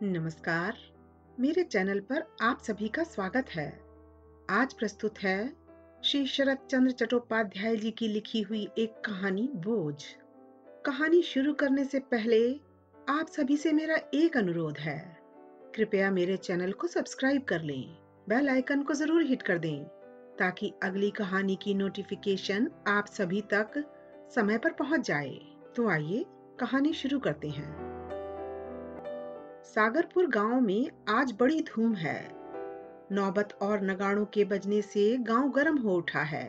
नमस्कार, मेरे चैनल पर आप सभी का स्वागत है। आज प्रस्तुत है श्री शरत चंद्र चट्टोपाध्याय जी की लिखी हुई एक कहानी बोझ। कहानी शुरू करने से पहले आप सभी से मेरा एक अनुरोध है, कृपया मेरे चैनल को सब्सक्राइब कर लें, बेल आइकन को जरूर हिट कर दें ताकि अगली कहानी की नोटिफिकेशन आप सभी तक समय पर पहुंच जाए। तो आइए कहानी शुरू करते हैं। सागरपुर गांव में आज बड़ी धूम है। नौबत और नगाड़ों के बजने से गांव गर्म हो उठा है।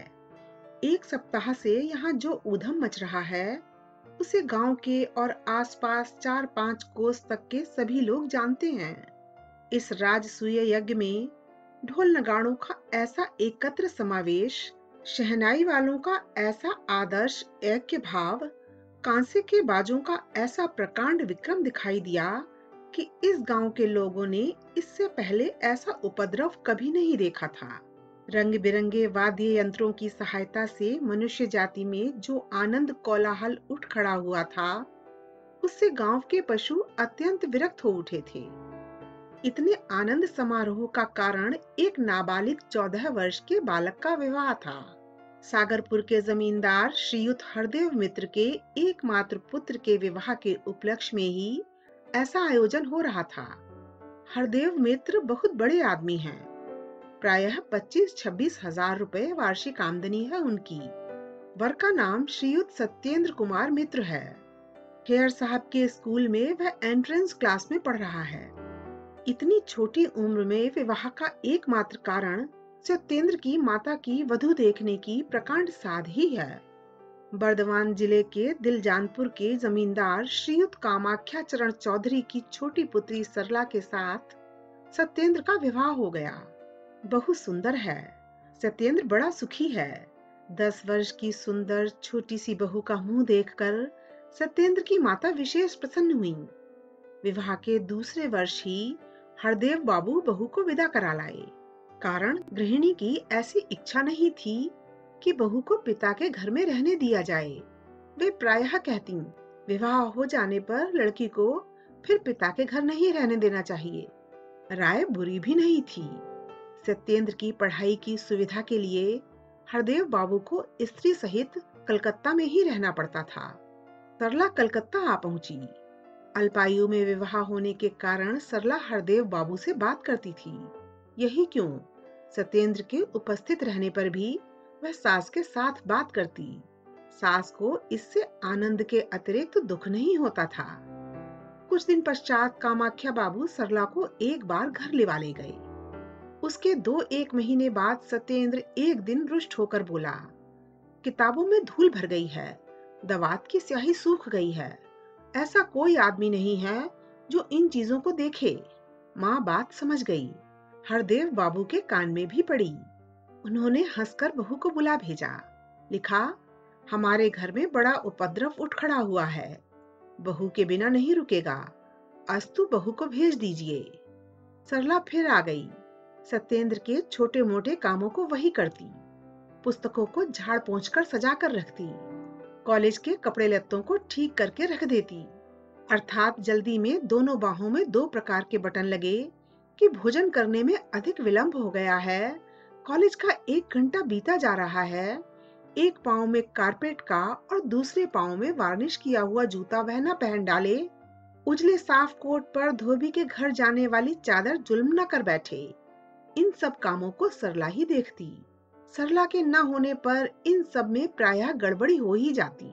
एक सप्ताह से यहाँ जो ऊधम मच रहा है, उसे गांव के और आसपास 4-5 कोस तक के सभी लोग जानते हैं। इस राजसूय यज्ञ में ढोल नगाड़ों का ऐसा एकत्र समावेश, शहनाई वालों का ऐसा आदर्श ऐक्य भाव, कांसे के बाजों का ऐसा प्रकांड विक्रम दिखाई दिया कि इस गांव के लोगों ने इससे पहले ऐसा उपद्रव कभी नहीं देखा था। रंग बिरंगे वाद्य यंत्रों की सहायता से मनुष्य जाति में जो आनंद कोलाहल उठ खड़ा हुआ था, उससे गांव के पशु अत्यंत विरक्त हो उठे थे। इतने आनंद समारोह का कारण एक नाबालिग 14 वर्ष के बालक का विवाह था। सागरपुर के जमींदार श्रीयुत हरदेव मित्र के एकमात्र पुत्र के विवाह के उपलक्ष्य में ही ऐसा आयोजन हो रहा था। हरदेव मित्र बहुत बड़े आदमी हैं। प्रायः 25-26 हजार रुपए वार्षिक आमदनी है उनकी। वर का नाम श्रीयुत सत्येंद्र कुमार मित्र है। हेयर साहब के स्कूल में वह एंट्रेंस क्लास में पढ़ रहा है। इतनी छोटी उम्र में विवाह का एकमात्र कारण सत्येंद्र की माता की वधू देखने की प्रकांड साध ही है। बर्दवान जिले के दिलजानपुर के जमींदार श्रीयुत कामाख्या चरण चौधरी की छोटी पुत्री सरला के साथ सत्येंद्र का विवाह हो गया। बहुत सुंदर है। सत्येंद्र बड़ा सुखी है। 10 वर्ष की सुंदर छोटी सी बहू का मुंह देखकर सत्येंद्र की माता विशेष प्रसन्न हुई। विवाह के दूसरे वर्ष ही हरदेव बाबू बहू को विदा करा लाए। कारण गृहिणी की ऐसी इच्छा नहीं थी कि बहू को पिता के घर में रहने दिया जाए। वे प्रायः कहती, विवाह हो जाने पर लड़की को फिर पिता के घर नहीं रहने देना चाहिए। राय बुरी भी नहीं थी। सत्येंद्र की पढ़ाई की सुविधा के लिए हरदेव बाबू को स्त्री सहित कलकत्ता में ही रहना पड़ता था। सरला कलकत्ता आ पहुंची। अल्पायु में विवाह होने के कारण सरला हरदेव बाबू से बात करती थी। यही क्यों, सत्येंद्र के उपस्थित रहने पर भी वह सास के साथ बात करती। सास को इससे आनंद के अतिरिक्त दुख नहीं होता था। कुछ दिन पश्चात कामाख्या बाबू सरला को एक बार घर लेवा ले गए। उसके 2-1 महीने बाद सत्येंद्र एक दिन रुष्ट होकर बोला, किताबों में धूल भर गई है, दवात की स्याही सूख गई है। ऐसा कोई आदमी नहीं है जो इन चीजों को देखे। माँ बात समझ गई। हरदेव बाबू के कान में भी पड़ी। उन्होंने हंसकर बहू को बुला भेजा। लिखा, हमारे घर में बड़ा उपद्रव उठ खड़ा हुआ है, बहू के बिना नहीं रुकेगा, अस्तु बहू को भेज दीजिए। सरला फिर आ गई। सत्येंद्र के छोटे मोटे कामों को वही करती। पुस्तकों को झाड़ पोंछ कर सजा कर रखती। कॉलेज के कपड़े लत्तों को ठीक करके रख देती। अर्थात जल्दी में दोनों बाहों में 2 प्रकार के बटन लगे कि भोजन करने में अधिक विलंब हो गया है, कॉलेज का 1 घंटा बीता जा रहा है, एक पांव में कारपेट का और दूसरे पांव में वार्निश किया हुआ जूता वह न पहन डाले, उजले साफ कोट पर धोबी के घर जाने वाली चादर जुल्म न कर बैठे। इन सब कामों को सरला ही देखती। सरला के न होने पर इन सब में प्रायः गड़बड़ी हो ही जाती।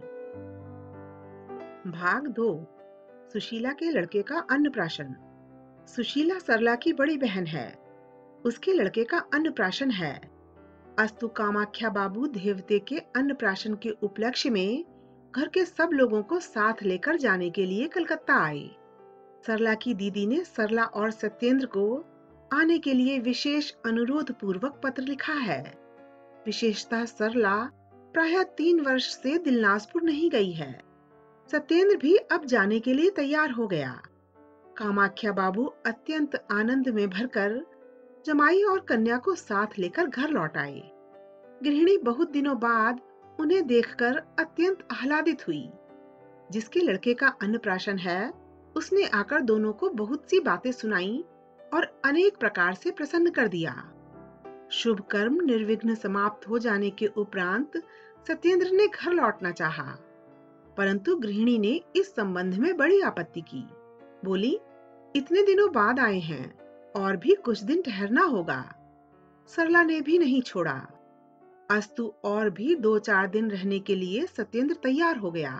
भाग 2। सुशीला के लड़के का अन्नप्राशन। सुशीला सरला की बड़ी बहन है। उसके लड़के का अन्नप्राशन है। अस्तु कामाख्या बाबू देवते के अन्नप्राशन के उपलक्ष्य में घर के सब लोगों को साथ लेकर जाने के लिए कलकत्ता आए। सरला की दीदी ने सरला और सत्येंद्र को आने के लिए विशेष अनुरोध पूर्वक पत्र लिखा है। विशेषतः सरला प्रायः 3 वर्ष से दिलनाजपुर नहीं गई है। सत्येंद्र भी अब जाने के लिए तैयार हो गया। कामाख्या बाबू अत्यंत आनंद में भरकर जमाई और कन्या को साथ लेकर घर लौट आए। गृहिणी बहुत दिनों बाद उन्हें देखकर अत्यंत आह्लादित हुई। जिसके लड़के का अन्नप्राशन है, उसने आकर दोनों को बहुत सी बातें सुनाई और अनेक प्रकार से प्रसन्न कर दिया। शुभ कर्म निर्विघ्न समाप्त हो जाने के उपरांत सत्येंद्र ने घर लौटना चाहा, परंतु गृहिणी ने इस संबंध में बड़ी आपत्ति की। बोली, इतने दिनों बाद आए हैं और भी कुछ दिन ठहरना होगा। सरला ने भी नहीं छोड़ा। अस्तु और भी 2-4 दिन रहने के लिए सत्येंद्र तैयार हो गया।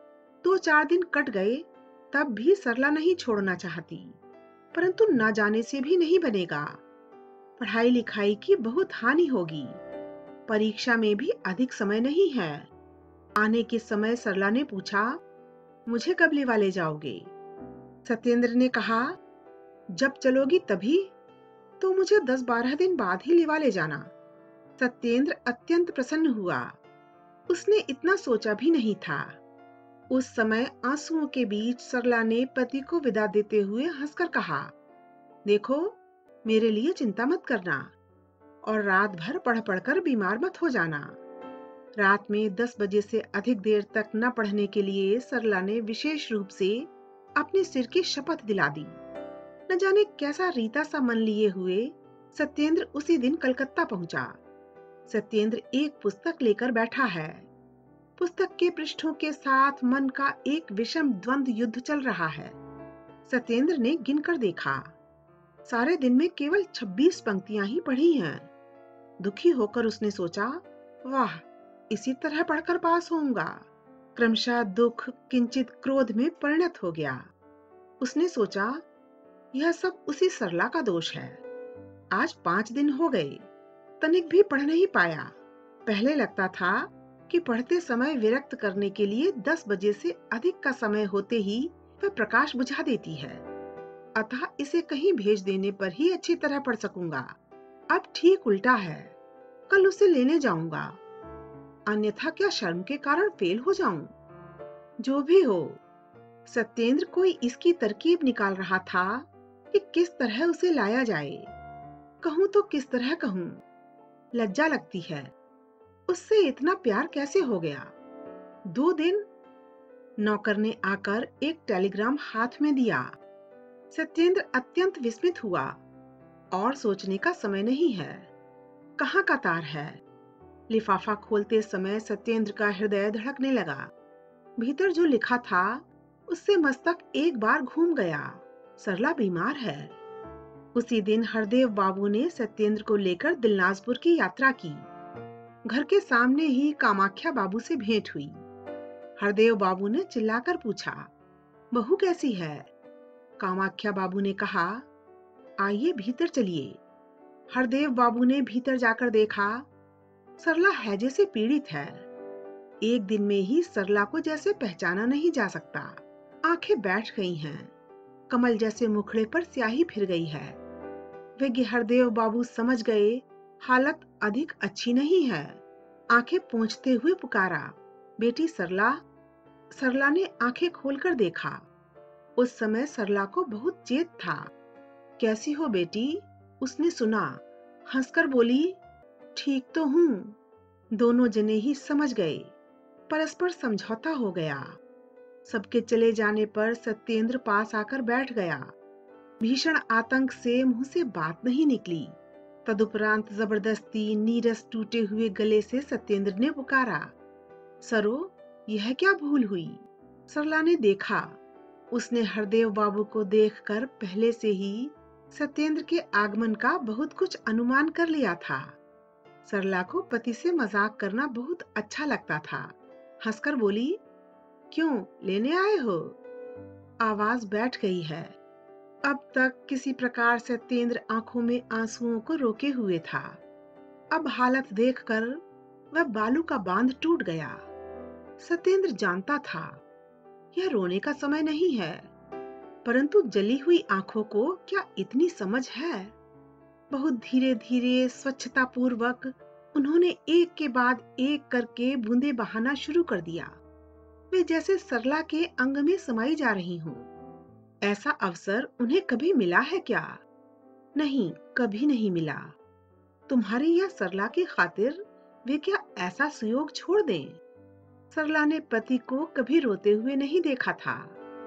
2-4 दिन कट गए, तब भी सरला नहीं छोड़ना चाहती, परंतु न जाने से भी नहीं बनेगा। पढ़ाई लिखाई की बहुत हानि होगी। परीक्षा में भी अधिक समय नहीं है। आने के समय सरला ने पूछा, मुझे कब लिवा ले जाओगे? सत्येंद्र ने कहा, जब चलोगी तभी, तो मुझे 10-12 दिन बाद ही लिवा ले जाना। सत्येंद्र अत्यंत प्रसन्न हुआ। उसने इतना सोचा भी नहीं था। उस समय आंसुओं के बीच सरला ने पति को विदा देते हुए हंसकर कहा, देखो, मेरे लिए चिंता मत करना और रात भर पढ़ पढ़कर बीमार मत हो जाना। रात में 10 बजे से अधिक देर तक न पढ़ने के लिए सरला ने विशेष रूप से अपने सिर की शपथ दिला दी। न जाने कैसा रीता सा मन लिए हुए सत्येंद्र उसी दिन कलकत्ता पहुंचा। सत्येंद्र एक पुस्तक लेकर बैठा है। पुस्तक के पृष्ठों के साथ मन का एक विषम द्वंद्व युद्ध चल रहा है। सत्येंद्र ने गिनकर देखा, सारे दिन में केवल 26 पंक्तियां ही पढ़ी हैं। दुखी होकर उसने सोचा, वाह, इसी तरह पढ़कर पास होऊंगा। क्रमशः दुख किंचित क्रोध में परिणत हो गया। उसने सोचा, यह सब उसी सरला का दोष है। आज 5 दिन हो गए, तनिक भी पढ़ नहीं पाया। पहले लगता था कि पढ़ते समय विरक्त करने के लिए 10 बजे से अधिक का समय होते ही वह प्रकाश बुझा देती है, अतः इसे कहीं भेज देने पर ही अच्छी तरह पढ़ सकूंगा। अब ठीक उल्टा है, कल उसे लेने जाऊंगा, अन्यथा क्या शर्म के कारण फेल हो जाऊं? जो भी हो, सत्येंद्र कोई इसकी तरकीब निकाल रहा था कि किस तरह उसे लाया जाए। कहूं तो किस तरह कहूं, लज्जा लगती है। उससे इतना प्यार कैसे हो गया? 2 दिन नौकर ने आकर एक टेलीग्राम हाथ में दिया। सत्येंद्र अत्यंत विस्मित हुआ और सोचने का समय नहीं है। कहाँ का तार है? लिफाफा खोलते समय सत्येंद्र का हृदय धड़कने लगा। भीतर जो लिखा था उससे मस्तक एक बार घूम गया। सरला बीमार है। उसी दिन हरदेव बाबू ने सत्येंद्र को लेकर दिलनाजपुर की यात्रा की। घर के सामने ही कामाख्या बाबू से भेंट हुई। हरदेव बाबू ने चिल्लाकर पूछा, बहू कैसी है? कामाख्या बाबू ने कहा, आइए भीतर चलिए। हरदेव बाबू ने भीतर जाकर देखा, सरला हैजे से पीड़ित है। एक दिन में ही सरला को जैसे पहचाना नहीं जा सकता। आंखें बैठ गई हैं, कमल जैसे मुखड़े पर स्याही फिर गई है। वे हरदेव बाबू समझ गए हालत अधिक अच्छी नहीं है। आंखें पोंछते हुए पुकारा, बेटी सरला। सरला ने आंखें खोलकर देखा। उस समय सरला को बहुत चेत था। कैसी हो बेटी? उसने सुना। हंसकर बोली, ठीक तो हूँ। दोनों जने ही समझ गए। परस्पर समझौता हो गया। सबके चले जाने पर सत्येंद्र पास आकर बैठ गया। भीषण आतंक से मुंह से बात नहीं निकली। तदुपरांत जबरदस्ती नीरस टूटे हुए गले से सत्येंद्र ने पुकारा, सरो, यह क्या भूल हुई? सरला ने देखा। उसने हरदेव बाबू को देखकर पहले से ही सत्येंद्र के आगमन का बहुत कुछ अनुमान कर लिया था। सरला को पति से मजाक करना बहुत अच्छा लगता था। हंसकर बोली, क्यों, लेने आए हो? आवाज बैठ गई है। अब तक किसी प्रकार सत्येंद्र आंखों में आंसुओं को रोके हुए था। अब हालत देखकर वह बालू का बांध टूट गया। सत्येंद्र जानता था यह रोने का समय नहीं है, परंतु जली हुई आंखों को क्या इतनी समझ है? बहुत धीरे धीरे स्वच्छता पूर्वक उन्होंने एक के बाद एक करके बूंदे बहाना शुरू कर दिया। वे जैसे सरला के अंग में समाई जा रही हों। ऐसा अवसर उन्हें कभी मिला है क्या? नहीं, कभी नहीं मिला। तुम्हारी या सरला की खातिर वे क्या ऐसा सुयोग छोड़ दें? सरला ने पति को कभी रोते हुए नहीं देखा था।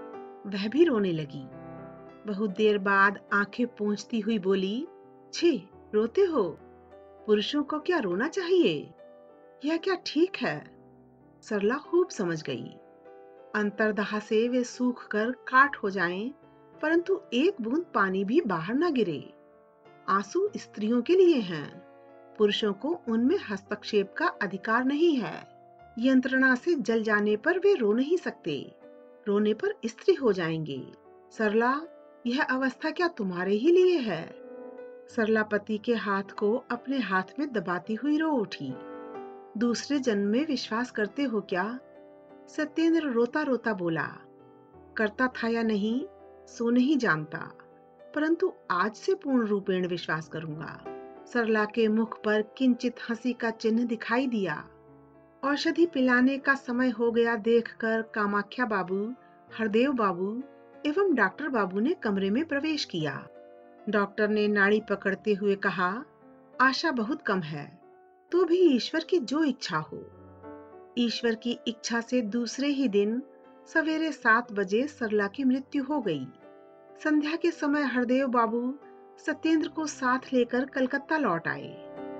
वह भी रोने लगी। बहुत देर बाद आंखें पोंछती हुई बोली, छी, रोते हो? पुरुषों को क्या रोना चाहिए? यह क्या ठीक है? सरला खूब समझ गई। अंतर्दहा से वे सूख कर काठ हो जाएं, परंतु एक बूंद पानी भी बाहर न गिरे। आंसू स्त्रियों के लिए हैं, पुरुषों को उनमें हस्तक्षेप का अधिकार नहीं है। यंत्रणा से जल जाने पर वे रो नहीं सकते, रोने पर स्त्री हो जाएंगे। सरला, यह अवस्था क्या तुम्हारे ही लिए है? सरला पति के हाथ को अपने हाथ में दबाती हुई रो उठी। दूसरे जन्म में विश्वास करते हो क्या? सत्येंद्र रोता रोता बोला। करता था या नहीं सो नहीं जानता, परंतु आज से पूर्ण रूपेण विश्वास करूंगा। सरला के मुख पर किंचित हंसी का चिन्ह दिखाई दिया। औषधि पिलाने का समय हो गया देखकर कामाख्या बाबू, हरदेव बाबू एवं डॉक्टर बाबू ने कमरे में प्रवेश किया। डॉक्टर ने नाड़ी पकड़ते हुए कहा, आशा बहुत कम है, तो भी ईश्वर की जो इच्छा हो। ईश्वर की इच्छा से दूसरे ही दिन सवेरे 7 बजे सरला की मृत्यु हो गई। संध्या के समय हरदेव बाबू सत्येंद्र को साथ लेकर कलकत्ता लौट आए।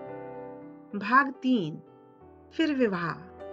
भाग 3। फिर विवाह।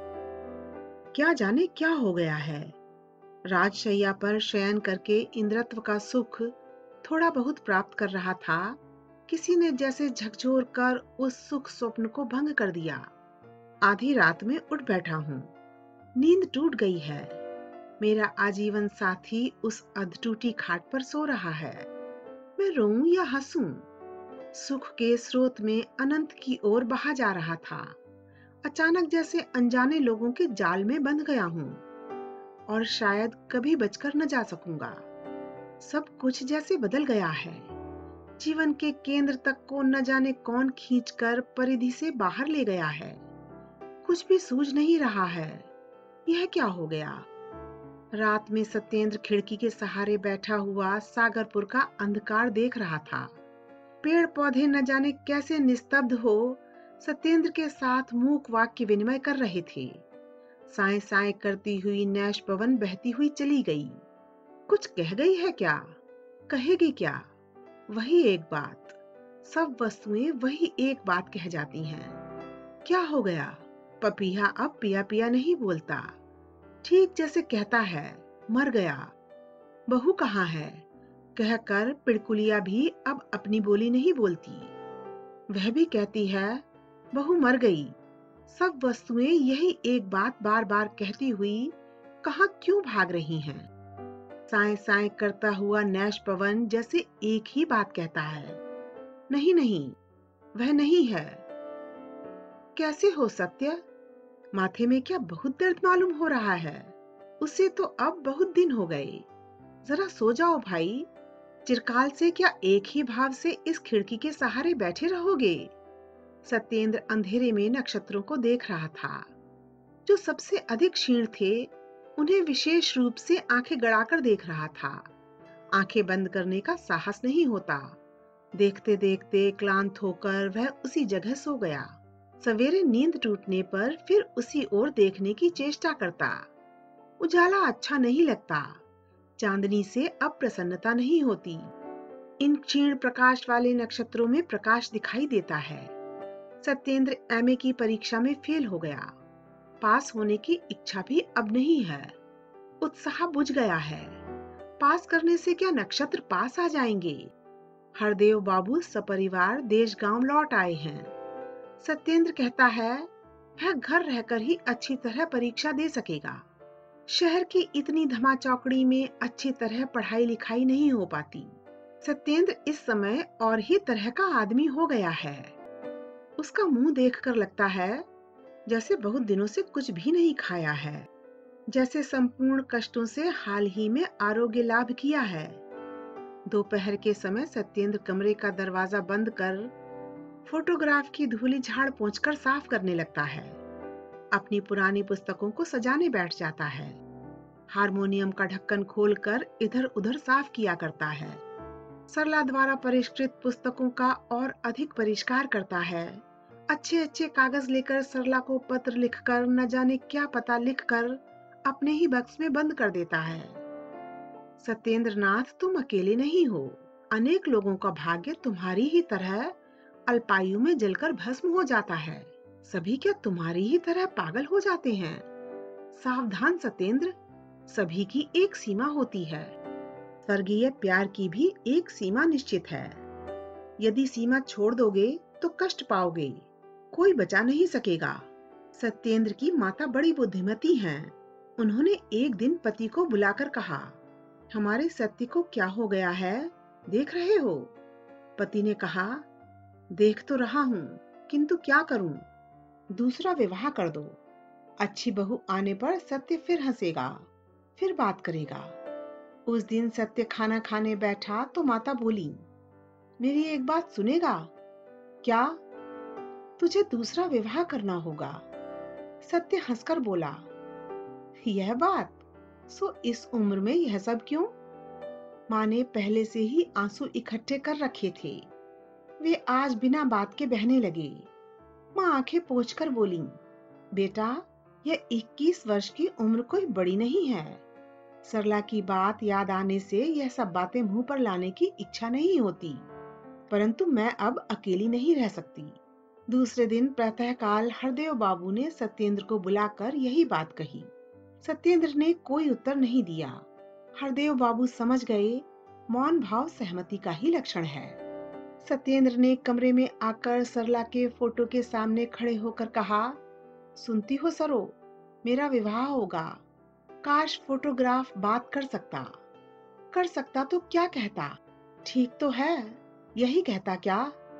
क्या जाने क्या हो गया है। राजशैया पर शयन करके इंद्रत्व का सुख थोड़ा बहुत प्राप्त कर रहा था, किसी ने जैसे झकझोर कर उस सुख स्वप्न को भंग कर दिया। आधी रात में उठ बैठा हूँ, नींद टूट गई है। मेरा आजीवन साथी उस अधटूटी खाट पर सो रहा है। मैं रोऊं या हंसूं? सुख के स्रोत में अनंत की ओर बहा जा रहा था। अचानक जैसे अनजाने लोगों के जाल में बंध गया हूँ और शायद कभी बचकर न जा सकूंगा। सब कुछ जैसे बदल गया है। जीवन के केंद्र तक को न जाने कौन खींचकर परिधि से बाहर ले गया है। कुछ भी सूझ नहीं रहा है। यह क्या हो गया? रात में सत्येंद्र खिड़की के सहारे बैठा हुआ सागरपुर का अंधकार देख रहा था। पेड़ पौधे न जाने कैसे निस्तब्ध हो सत्येंद्र के साथ मूक वाक्य विनिमय कर रहे थे। साए साए करती हुई नैश पवन बहती हुई चली गई। कुछ कह गई है क्या? कहेगी क्या? वही एक बात। सब वस्तुएं वही एक बात कह जाती हैं। क्या हो गया? पपीहा अब पिया पिया नहीं बोलता, ठीक जैसे कहता है मर गया। बहू कहाँ है? कहकर पिड़कुलिया भी अब अपनी बोली नहीं बोलती। वह भी कहती है बहू मर गई। सब वस्तुएं यही एक बात बार बार कहती हुई कहाँ क्यों भाग रही हैं? साए साए करता हुआ नैश पवन जैसे एक ही बात कहता है, नहीं नहीं, वह नहीं है। कैसे हो सत्य? माथे में क्या बहुत दर्द मालूम हो रहा है? उसे तो अब बहुत दिन हो गए। जरा सो जाओ भाई। चिरकाल से क्या एक ही भाव से इस खिड़की के सहारे बैठे रहोगे? सत्येंद्र अंधेरे में नक्षत्रों को देख रहा था। जो सबसे अधिक क्षीण थे उन्हें विशेष रूप से आंखें गड़ाकर देख रहा था। आंखें बंद करने का साहस नहीं होता। देखते देखते क्लांत होकर वह उसी जगह सो गया। सवेरे नींद टूटने पर फिर उसी ओर देखने की चेष्टा करता। उजाला अच्छा नहीं लगता। चांदनी से अब प्रसन्नता नहीं होती। इन क्षीण प्रकाश वाले नक्षत्रों में प्रकाश दिखाई देता है। सत्येंद्र एमए की परीक्षा में फेल हो गया। पास होने की इच्छा भी अब नहीं है। उत्साह बुझ गया है। पास करने से क्या नक्षत्र पास आ जाएंगे? हरदेव बाबू सपरिवार देश गांव लौट आए हैं। सत्येंद्र कहता है वह घर रहकर ही अच्छी तरह परीक्षा दे सकेगा। शहर की इतनी धमाचौकड़ी में अच्छी तरह पढ़ाई लिखाई नहीं हो पाती। सत्येंद्र इस समय और ही तरह का आदमी हो गया है। उसका मुंह देखकर लगता है जैसे बहुत दिनों से कुछ भी नहीं खाया है, जैसे संपूर्ण कष्टों से हाल ही में आरोग्य लाभ किया है। दोपहर के समय सत्येंद्र कमरे का दरवाजा बंद कर फोटोग्राफ की धूली झाड़ पोंछकर साफ करने लगता है। अपनी पुरानी पुस्तकों को सजाने बैठ जाता है। हारमोनियम का ढक्कन खोलकर इधर उधर साफ किया करता है। सरला द्वारा परिष्कृत पुस्तकों का और अधिक परिष्कार करता है। अच्छे अच्छे कागज लेकर सरला को पत्र लिखकर न जाने क्या पता लिखकर अपने ही बक्स में बंद कर देता है। सत्येंद्र नाथ, तुम अकेले नहीं हो। अनेक लोगों का भाग्य तुम्हारी ही तरह अल्पायु में जलकर भस्म हो जाता है। सभी क्या तुम्हारी ही तरह पागल हो जाते हैं? सावधान सत्येंद्र, सभी की एक सीमा होती है। स्वर्गीय प्यार की भी एक सीमा निश्चित है। यदि सीमा छोड़ दोगे तो कष्ट पाओगे, कोई बचा नहीं सकेगा। सत्येंद्र की माता बड़ी बुद्धिमती हैं। उन्होंने एक दिन पति को बुलाकर कहा, हमारे सत्य को क्या हो गया है, देख रहे हो? पति ने कहा, देख तो रहा हूं, किंतु क्या करूं? दूसरा विवाह कर दो। अच्छी बहू आने पर सत्य फिर हंसेगा, फिर बात करेगा। उस दिन सत्य खाना खाने बैठा तो माता बोली, मेरी एक बात सुनेगा? क्या? तुझे दूसरा विवाह करना होगा। सत्य हंसकर बोला, यह बात? सो इस उम्र में यह सब क्यों? माँ ने पहले से ही आंसू इकट्ठे कर रखे थे। वे आज बिना बात के बहने लगे। माँ आंखें पोंछकर बोली, बेटा, यह 21 वर्ष की उम्र कोई बड़ी नहीं है। सरला की बात याद आने से यह सब बातें मुंह पर लाने की इच्छा नहीं होती, परंतु मैं अब अकेली नहीं रह सकती। दूसरे दिन प्रातःकाल हरदेव बाबू ने सत्येंद्र को बुलाकर यही बात कही। सत्येंद्र ने कोई उत्तर नहीं दिया। हरदेव बाबू समझ गए, मौन भाव सहमति का ही लक्षण है। सत्येंद्र ने कमरे में आकर सरला के फोटो के सामने खड़े होकर कहा, सुनती हो सरो, मेरा विवाह होगा। काश फोटोग्राफ बात कर सकता तो क्या कहता? ठीक तो है, यही कहता क्या?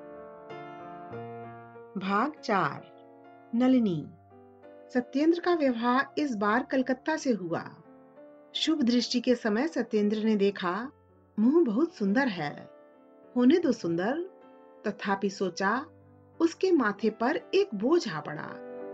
भाग 4। नलिनी। सत्येंद्र का विवाह इस बार कलकत्ता से हुआ। शुभ दृष्टि के समय सत्येंद्र ने देखा, मुंह बहुत सुंदर है। होने दो सुंदर, तथापि सोचा, उसके माथे पर एक बोझ आ पड़ा।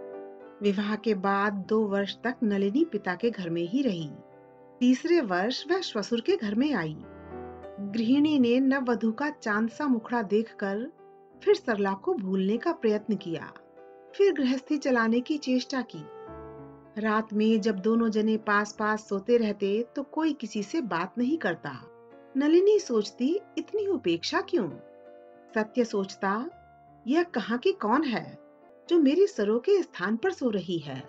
विवाह के बाद 2 वर्ष तक नलिनी पिता के घर में ही रही। तीसरे वर्ष वह श्वशुर के घर में आई। गृहिणी ने नववधू का चांद सा मुखड़ा देखकर फिर सरला को भूलने का प्रयत्न किया, फिर गृहस्थी चलाने की चेष्टा की। रात में जब दोनों जने पास पास सोते रहते तो कोई किसी से बात नहीं करता। नलिनी सोचती, इतनी उपेक्षा क्यों? सत्य सोचता, यह कहाँ की कौन है जो मेरी सरो के स्थान पर सो रही है?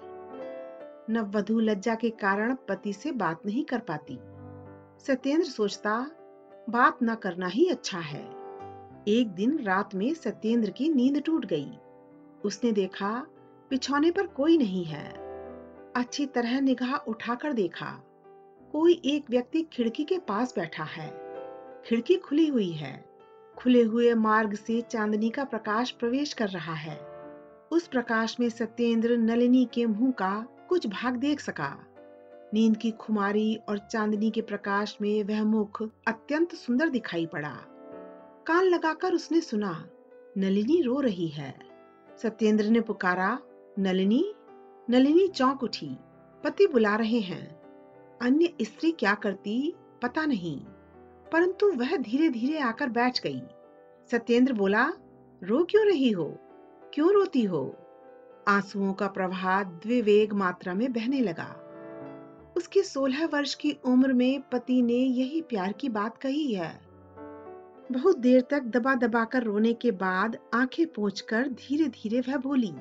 नववधू लज्जा के कारण पति से बात नहीं कर पाती। सत्येंद्र सोचता, बात न करना ही अच्छा है। एक दिन रात में सत्येंद्र की नींद टूट गई। उसने देखा, बिछौने पर कोई नहीं है। अच्छी तरह निगाह उठाकर देखा, कोई एक व्यक्ति खिड़की के पास बैठा है। खिड़की खुली हुई है। खुले हुए मार्ग से चांदनी का प्रकाश प्रवेश कर रहा है। उस प्रकाश में सत्येंद्र नलिनी के मुंह का कुछ भाग देख सका। नींद की खुमारी और चांदनी के प्रकाश में वह मुख अत्यंत सुंदर दिखाई पड़ा। कान लगाकर उसने सुना, नलिनी रो रही है। सत्येंद्र ने पुकारा, नलिनी। नलिनी चौंक उठी, पति बुला रहे हैं। अन्य स्त्री क्या करती पता नहीं, परंतु वह धीरे धीरे आकर बैठ गई। सत्येंद्र बोला, रो क्यों रही हो? क्यों रोती हो? आंसुओं का प्रवाह द्विवेग मात्रा में बहने लगा। उसकी 16 वर्ष की उम्र में पति ने यही प्यार की बात कही है। बहुत देर तक दबा दबा कर रोने के बाद आंखें पोंछकर धीरे धीरे वह बोली,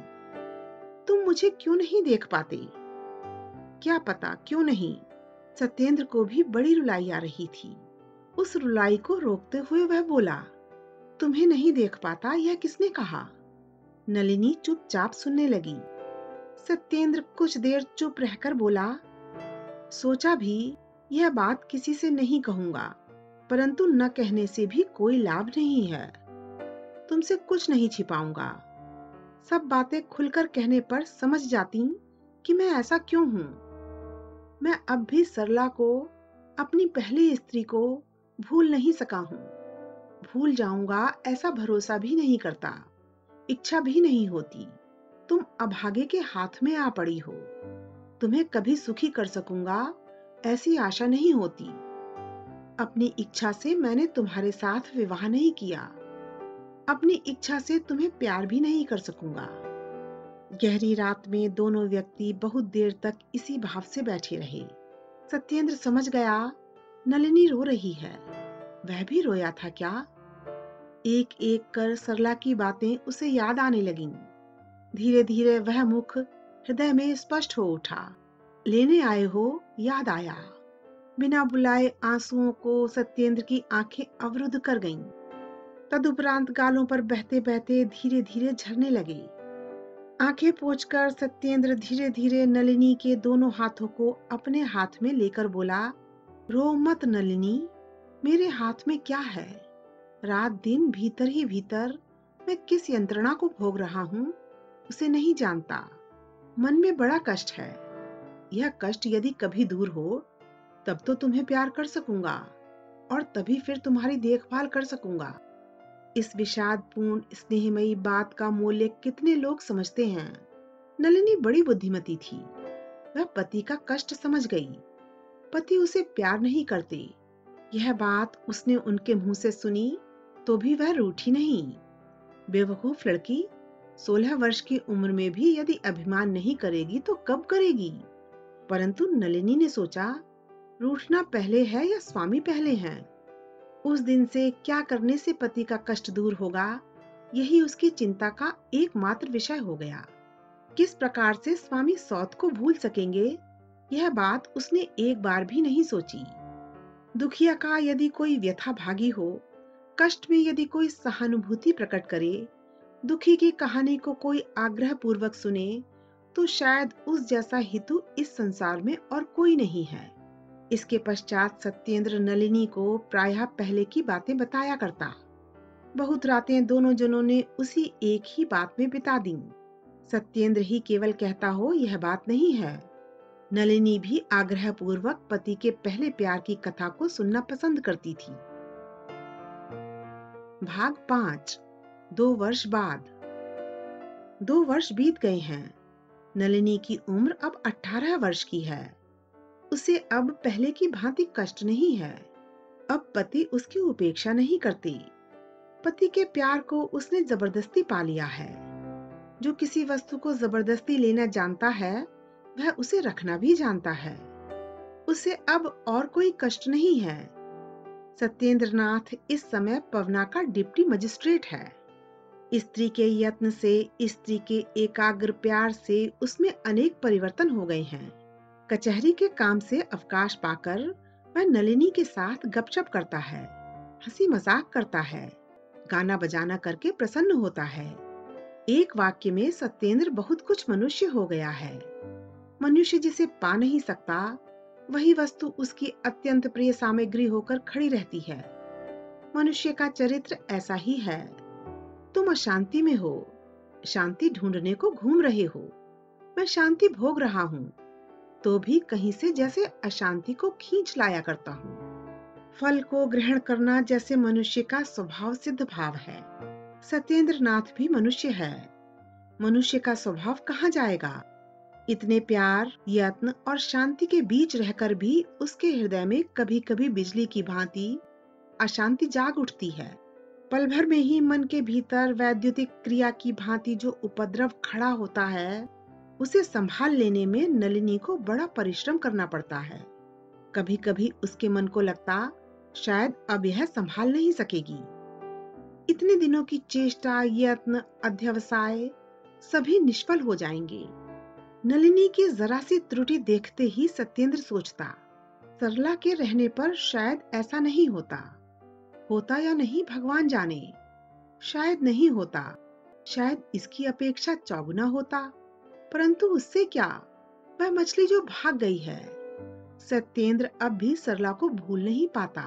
तुम मुझे क्यों नहीं देख पाते? क्या पता क्यों नहीं, सत्येंद्र को भी बड़ी रुलाई आ रही थी। उस रुलाई को रोकते हुए वह बोला, तुम्हें नहीं देख पाता यह किसने कहा? नलिनी चुपचाप सुनने लगी। सत्येंद्र कुछ देर चुप रहकर बोला, सोचा भी यह बात किसी से नहीं कहूंगा, परंतु न कहने से भी कोई लाभ नहीं है। तुमसे कुछ नहीं छिपाऊंगा। सब बातें खुलकर कहने पर समझ जाती कि मैं ऐसा क्यों हूं। मैं अब भी सरला को, अपनी पहली स्त्री को भूल नहीं सका हूं। भूल जाऊंगा ऐसा भरोसा भी नहीं करता, इच्छा भी नहीं होती। तुम अभागे के हाथ में आ पड़ी हो। तुम्हें कभी सुखी कर सकूंगा ऐसी आशा नहीं होती। अपनी इच्छा से मैंने तुम्हारे साथ विवाह नहीं किया। अपनी इच्छा से तुम्हें प्यार भी नहीं कर सकूंगा। गहरी रात में दोनों व्यक्ति बहुत देर तक इसी भाव से बैठे रहे। सत्येंद्र समझ गया, नलिनी रो रही है, वह भी रोया था क्या? एक एक कर सरला की बातें उसे याद आने लगीं। धीरे धीरे वह मुख हृदय में स्पष्ट हो उठा। लेने आए हो, याद आया। बिना बुलाए आंसुओं को सत्येंद्र की आंखें अवरुद्ध कर गईं। तदुपरांत गालों पर बहते बहते धीरे धीरे झरने लगे। आंखें पोंछकर सत्येंद्र धीरे धीरे नलिनी के दोनों हाथों को अपने हाथ में लेकर बोला, रो मत नलिनी, मेरे हाथ में क्या है? रात दिन भीतर ही भीतर मैं किस यंत्रणा को भोग रहा हूँ, उसे नहीं जानता। मन में बड़ा कष्ट है। यह कष्ट यदि कभी दूर हो, तब तो तुम्हें प्यार कर सकूंगा और तभी फिर तुम्हारी देखभाल कर सकूंगा। इस विषादपूर्ण स्नेहमयी बात का मूल्य कितने लोग समझते हैं। नलिनी बड़ी बुद्धिमती थी। वह पति का कष्ट समझ गई। पति उसे प्यार नहीं करते, यह बात उसने उनके मुंह से सुनी तो भी वह रूठी नहीं। बेवकूफ लड़की, 16 वर्ष की उम्र में भी यदि अभिमान नहीं करेगी तो कब करेगी? परंतु नलिनी ने सोचा, रूठना पहले है या स्वामी पहले हैं? उस दिन से क्या करने से पति का कष्ट दूर होगा, यही उसकी चिंता का एकमात्र विषय हो गया। किस प्रकार से स्वामी सौत को भूल सकेंगे, यह बात उसने एक बार भी नहीं सोची। दुखिया का यदि कोई व्यथा भागी हो, कष्ट में यदि कोई सहानुभूति प्रकट करे, दुखी की कहानी को कोई आग्रह पूर्वक सुने, तो शायद उस जैसा हितु इस संसार में और कोई नहीं है। इसके पश्चात सत्येंद्र नलिनी को प्रायः पहले की बातें बताया करता। बहुत रातें दोनों जनों ने उसी एक ही बात में बिता दी। सत्येंद्र ही केवल कहता हो यह बात नहीं है। नलिनी भी आग्रह पूर्वक पति के पहले प्यार की कथा को सुनना पसंद करती थी। भाग 5। 2 वर्ष बाद। 2 वर्ष बीत गए हैं। नलिनी की उम्र अब 18 वर्ष की है। उसे अब पहले की भांति कष्ट नहीं है। अब पति उसकी उपेक्षा नहीं करती। पति के प्यार को उसने जबरदस्ती पा लिया है। जो किसी वस्तु को जबरदस्ती लेना जानता है, वह उसे रखना भी जानता है। उसे अब और कोई कष्ट नहीं है। सत्येंद्र नाथ इस समय पवना का डिप्टी मजिस्ट्रेट है। स्त्री के यत्न से, स्त्री के एकाग्र प्यार से उसमें अनेक परिवर्तन हो गए हैं। कचहरी के काम से अवकाश पाकर वह नलिनी के साथ गपशप करता है, हंसी मजाक करता है, गाना बजाना करके प्रसन्न होता है। एक वाक्य में सत्येंद्र बहुत कुछ मनुष्य हो गया है। मनुष्य जिसे पा नहीं सकता, वही वस्तु उसकी अत्यंत प्रिय सामग्री होकर खड़ी रहती है। मनुष्य का चरित्र ऐसा ही है। तुम अशांति में हो, शांति ढूंढने को घूम रहे हो। मैं शांति भोग रहा हूँ, तो भी कहीं से जैसे अशांति को खींच लाया करता हूँ। फल को ग्रहण करना जैसे मनुष्य का स्वभाव सिद्ध भाव है। सत्येंद्र नाथ भी मनुष्य है। मनुष्य का स्वभाव कहाँ जाएगा? इतने प्यार, यत्न और शांति के बीच रहकर भी उसके हृदय में कभी कभी बिजली की भांति अशांति जाग उठती है। पल भर में ही मन के भीतर वैद्युतिक क्रिया की भांति जो उपद्रव खड़ा होता है, उसे संभाल लेने में नलिनी को बड़ा परिश्रम करना पड़ता है। कभी कभी उसके मन को लगता, शायद अब यह संभाल नहीं सकेगी। इतने दिनों की चेष्टा, यत्न, अध्यवसाय सभी निष्फल हो जाएंगे। नलिनी की जरा सी त्रुटि देखते ही सत्येंद्र सोचता, सरला के रहने पर शायद ऐसा नहीं होता। होता या नहीं भगवान जाने। शायद नहीं होता, शायद इसकी अपेक्षा चौगुना होता। परंतु उससे क्या, वह मछली जो भाग गई है। सत्येंद्र अब भी सरला को भूल नहीं पाता।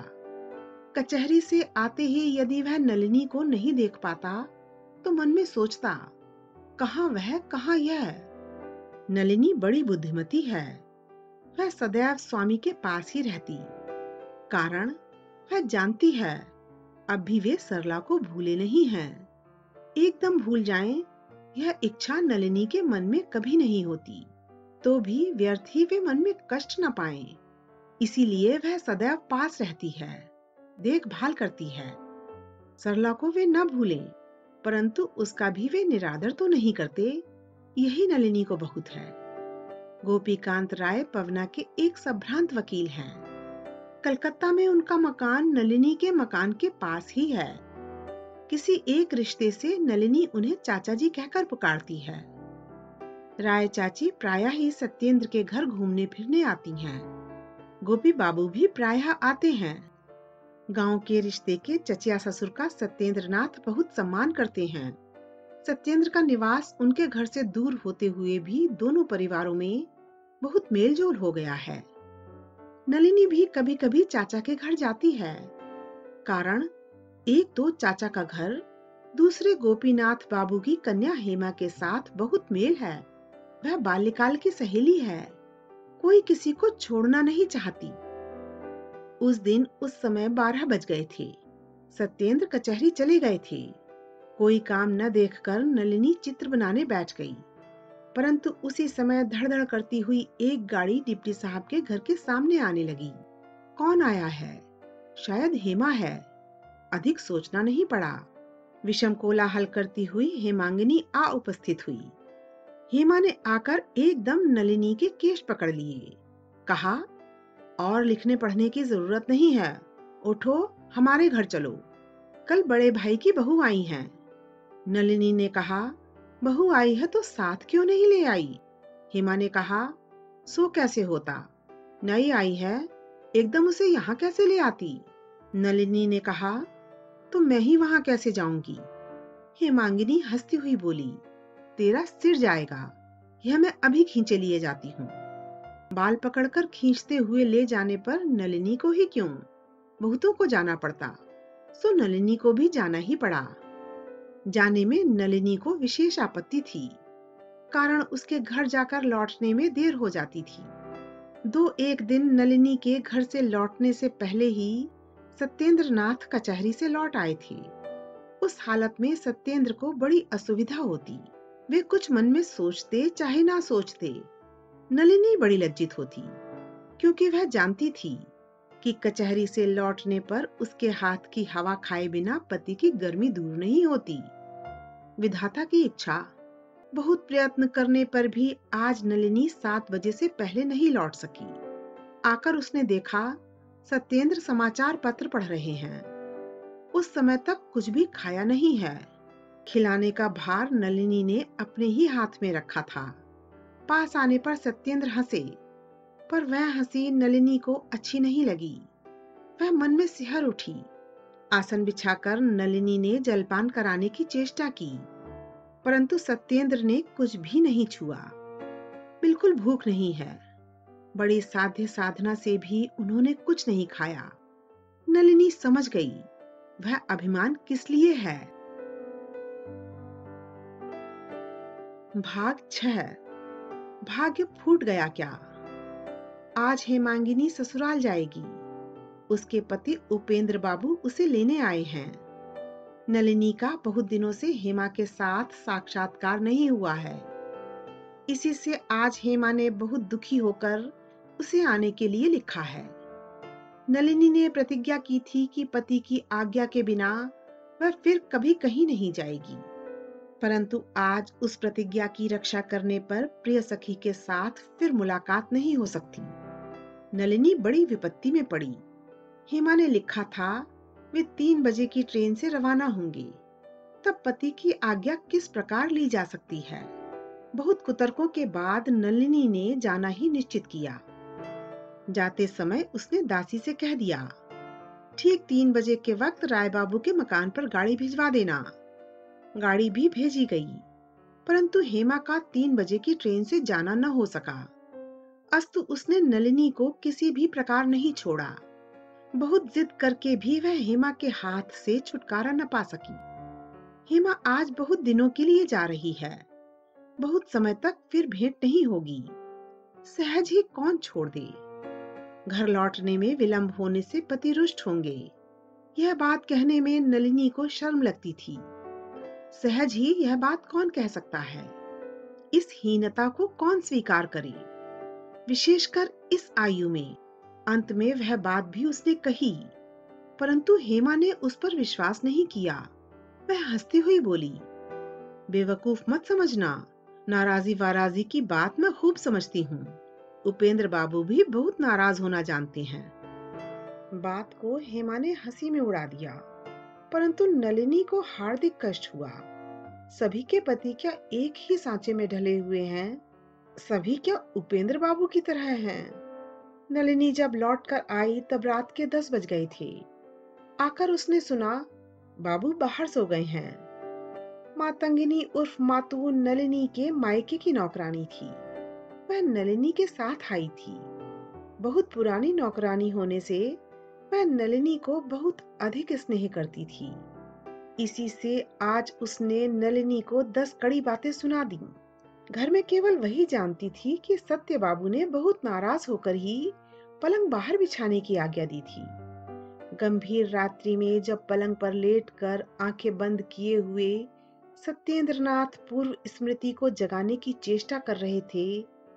कचहरी से आते ही यदि वह नलिनी को नहीं देख पाता, तो मन में सोचता, कहाँ वह, कहाँ यह। नलिनी बड़ी बुद्धिमती है। वह सदैव स्वामी के पास ही रहती। कारण वह जानती है, अब भी वे सरला को भूले नहीं हैं। एकदम भूल जाएं, यह इच्छा नलिनी के मन में कभी नहीं होती। तो भी व्यर्थ ही वे मन में कष्ट न पाएं। इसीलिए वह सदैव पास रहती है, देखभाल करती है। सरला को वे न भूलें, परंतु उसका भी वे निरादर तो नहीं करते। यही नलिनी को बहुत है। गोपीकांत राय पवना के एक संभ्रांत वकील हैं। कलकत्ता में उनका मकान नलिनी के मकान के पास ही है। किसी एक रिश्ते से नलिनी उन्हें चाचा जी कहकर पुकारती है। राय चाची प्रायः ही सत्येंद्र के घर घूमने फिरने आती हैं। गोपी बाबू भी प्रायः आते हैं। गांव के रिश्ते के चचिया ससुर का सत्येंद्र नाथ बहुत सम्मान करते हैं। सत्येंद्र का निवास उनके घर से दूर होते हुए भी दोनों परिवारों में बहुत मेलजोल हो गया है। नलिनी भी कभी कभी चाचा के घर जाती है। कारण एक तो चाचा का घर, दूसरे गोपीनाथ बाबू की कन्या हेमा के साथ बहुत मेल है। वह बाल्यकाल की सहेली है। कोई किसी को छोड़ना नहीं चाहती। उस दिन उस समय 12 बज गए थे। सत्येंद्र कचहरी चले गए थे। कोई काम न देखकर नलिनी चित्र बनाने बैठ गई। परंतु उसी समय धड़धड़ करती हुई एक गाड़ी डिप्टी साहब के घर के सामने आने लगी। कौन आया है? शायद हेमा है। अधिक सोचना नहीं पड़ा। विषम कोलाहल करती हुई हेमांगिनी आ उपस्थित हुई। हेमा ने आकर एकदम नलिनी के केश पकड़ लिए। कहा, और लिखने पढ़ने की जरूरत नहीं है। उठो, हमारे घर चलो। कल बड़े भाई की बहू आई हैं। नलिनी ने कहा, बहू आई है तो साथ क्यों नहीं ले आई? हेमा ने कहा, सो कैसे होता, नई आई है, एकदम उसे यहाँ कैसे ले आती? नलिनी ने कहा, तो मैं ही वहां कैसे जाऊंगी? हेमांगिनी हंसती हुई बोली, तेरा सिर जाएगा, यह मैं अभी खींचे लिए जाती हूँ। बाल पकड़कर खींचते हुए ले जाने पर नलिनी को ही क्यों, बहुतों को जाना पड़ता, सो नलिनी को भी जाना ही पड़ा। जाने में नलिनी को विशेष आपत्ति थी। कारण उसके घर जाकर लौटने में देर हो जाती थी। एक दिन नलिनी के घर से लौटने से पहले ही सत्येंद्र नाथ कचहरी से लौट आए थे। उस हालत में सत्येंद्र को बड़ी असुविधा होती। वे कुछ मन में सोचते चाहे ना सोचते, नलिनी बड़ी लज्जित होती, क्योंकि वह जानती थी कि कचहरी से लौटने पर उसके हाथ की हवा खाए बिना पति की गर्मी दूर नहीं होती। विधाता की इच्छा, बहुत प्रयत्न करने पर भी आज नलिनी 7 बजे से पहले नहीं लौट सकी। आकर उसने देखा सत्येंद्र समाचार पत्र पढ़ रहे हैं। उस समय तक कुछ भी खाया नहीं है। खिलाने का भार नलिनी ने अपने ही हाथ में रखा था। पास आने पर सत्येंद्र हंसे, पर वह हंसी नलिनी को अच्छी नहीं लगी। वह मन में सिहर उठी। आसन बिछाकर नलिनी ने जलपान कराने की चेष्टा की, परंतु सत्येंद्र ने कुछ भी नहीं छुआ। बिल्कुल भूख नहीं है। बड़ी साध्य साधना से भी उन्होंने कुछ नहीं खाया। नलिनी समझ गई वह अभिमान किस लिए है। भाग 6। भाग्य फूट गया क्या? आज हेमांगिनी ससुराल जाएगी। उसके पति उपेंद्र बाबू उसे लेने आए हैं। नलिनी का बहुत दिनों से हेमा के साथ साक्षात्कार नहीं हुआ है। इसी से आज हेमा ने बहुत दुखी होकर उसे आने के लिए लिखा है। नलिनी ने प्रतिज्ञा की थी कि पति की आज्ञा के बिना वह फिर कभी कहीं नहीं जाएगी, परंतु आज उस प्रतिज्ञा की रक्षा करने पर प्रिय सखी के साथ फिर मुलाकात नहीं हो सकती। नलिनी बड़ी विपत्ति में पड़ी। हेमा ने लिखा था वे 3 बजे की ट्रेन से रवाना होंगे। तब पति की आज्ञा किस प्रकार ली जा सकती है? बहुत कुतर्कों के बाद नलिनी ने जाना ही निश्चित किया। जाते समय उसने दासी से कह दिया, ठीक 3 बजे के वक्त राय बाबू के मकान पर गाड़ी भिजवा देना। गाड़ी भी भेजी गई, परंतु हेमा का 3 बजे की ट्रेन से जाना न हो सका। अस्तु उसने नलिनी को किसी भी प्रकार नहीं छोड़ा। बहुत जिद करके भी वह हेमा के हाथ से छुटकारा न पा सकी। हेमा आज बहुत दिनों के लिए जा रही है। बहुत समय तक फिर भेंट नहीं होगी। सहज ही कौन छोड़ दे। घर लौटने में विलंब होने से पति रुष्ट होंगे। यह बात कहने में नलिनी को शर्म लगती थी। सहज ही यह बात कौन कह सकता है? इस हीनता को कौन स्वीकार करे? विशेषकर इस आयु में। अंत में वह बात भी उसने कही, परंतु हेमा ने उस पर विश्वास नहीं किया। वह हंसती हुई बोली, बेवकूफ मत समझना, नाराजी वाराजी की बात मैं खूब समझती हूँ। उपेंद्र बाबू भी बहुत नाराज होना जानते हैं। बात को हेमा ने हंसी में उड़ा दिया, परंतु नलिनी को हार्दिक कष्ट हुआ। सभी के पति क्या एक ही सांचे में ढले हुए हैं? सभी क्या उपेंद्र बाबू की तरह हैं? नलिनी जब लौट कर आई तब रात के 10 बज गए थे। आकर उसने सुना, बाबू बाहर सो गए हैं। मातंगिनी उर्फ मातू नलिनी के मायके की नौकरानी थी। वह नलिनी के साथ आई थी। बहुत पुरानी नौकरानी होने से वह नलिनी को बहुत अधिक स्नेह करती थी। इसी से आज उसने नलिनी को 10 कड़ी बातें सुना दी। घर में केवल वही जानती थी कि सत्य बाबू ने बहुत नाराज होकर ही पलंग बाहर बिछाने की आज्ञा दी थी। गंभीर रात्रि में जब पलंग पर लेटकर आंखें बंद किए हुए सत्येंद्रनाथ पूर्व स्मृति को जगाने की चेष्टा कर रहे थे,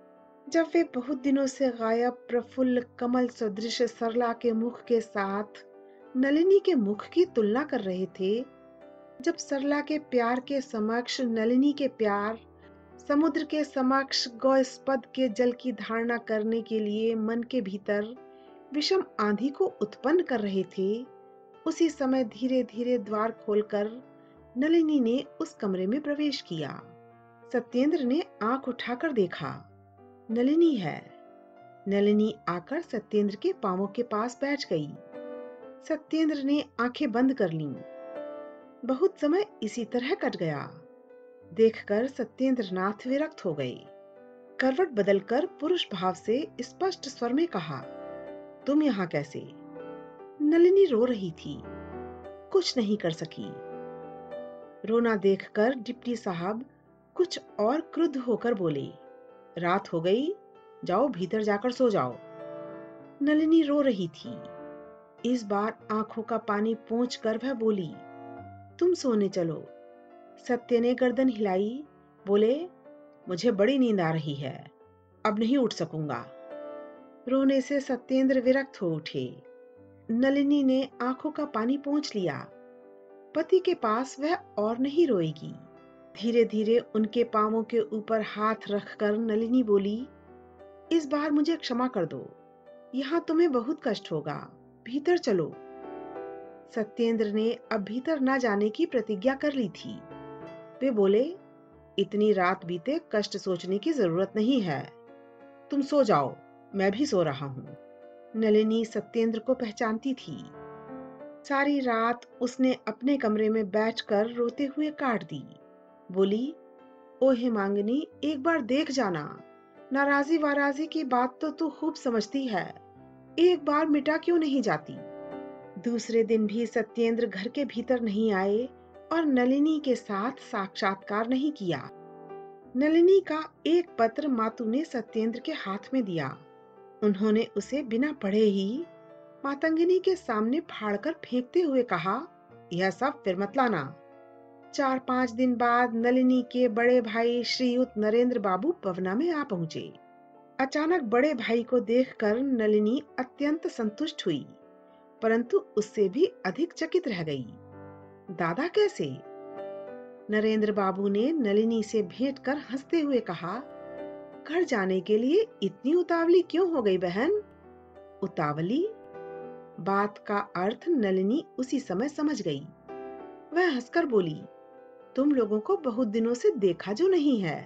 जब वे बहुत दिनों से गायब प्रफुल्ल कमल सदृश सरला के मुख के साथ नलिनी के मुख की तुलना कर रहे थे, जब सरला के प्यार के समक्ष नलिनी के प्यार, समुद्र के समक्ष गौस्पद के जल की धारणा करने के लिए मन के भीतर विषम आंधी को उत्पन्न कर रहे थे, उसी समय धीरे धीरे द्वार खोलकर नलिनी ने उस कमरे में प्रवेश किया। सत्येंद्र ने आंख उठाकर देखा, नलिनी है। नलिनी आकर सत्येंद्र के पांवों के पास बैठ गई। सत्येंद्र ने आंखें बंद कर लीं। बहुत समय इसी तरह कट गया। देखकर सत्येंद्रनाथ विरक्त हो गए। करवट बदलकर पुरुष भाव से स्पष्ट स्वर में कहा, तुम यहाँ कैसे? नलिनी रो रही थी, कुछ नहीं कर सकी। रोना देखकर डिप्टी साहब कुछ और क्रुद्ध होकर बोले, रात हो गई, जाओ भीतर जाकर सो जाओ। नलिनी रो रही थी। इस बार आंखों का पानी पोंछकर वह बोली, तुम सोने चलो। सत्य ने गर्दन हिलाई, बोले, मुझे बड़ी नींद आ रही है, अब नहीं उठ सकूंगा। रोने से सत्येंद्र विरक्त हो उठे। नलिनी ने आंखों का पानी पोंछ लिया। पति के पास वह और नहीं रोएगी। धीरे धीरे उनके पांवों के ऊपर हाथ रखकर नलिनी बोली, इस बार मुझे क्षमा कर दो, यहाँ तुम्हें बहुत कष्ट होगा, भीतर चलो। सत्येंद्र ने अब भीतर न जाने की प्रतिज्ञा कर ली थी। वे बोले, इतनी रात बीते कष्ट सोचने की जरूरत नहीं है, तुम सो जाओ, मैं भी सो रहा हूँ। नलिनी सत्येंद्र को पहचानती थी। सारी रात उसने अपने कमरे में बैठकर रोते हुए काट दी। बोली, ओ हेमांगिनी, एक बार देख जाना, नाराजी वाराजी की बात तो तू खूब समझती है, एक बार मिटा क्यों नहीं जाती। दूसरे दिन भी सत्येंद्र घर के भीतर नहीं आए और नलिनी के साथ साक्षात्कार नहीं किया। नलिनी का एक पत्र मातू ने सत्येंद्र के हाथ में दिया। उन्होंने उसे बिना पढ़े ही मातंगिनी के सामने फाड़कर फेंकते हुए कहा, यह सब फिर मत लाना। 4-5 दिन बाद नलिनी के बड़े भाई श्रीयुत नरेंद्र बाबू पवना में आ पहुंचे। अचानक बड़े भाई को देखकर नलिनी अत्यंत संतुष्ट हुई, परंतु उससे भी अधिक चकित रह गई। दादा कैसे? नरेंद्र बाबू ने नलिनी से भेंट कर हंसते हुए कहा, घर जाने के लिए इतनी उतावली क्यों हो गई बहन? उतावली? बात का अर्थ नलिनी उसी समय समझ गई। वह हंसकर बोली, तुम लोगों को बहुत दिनों से देखा जो नहीं है।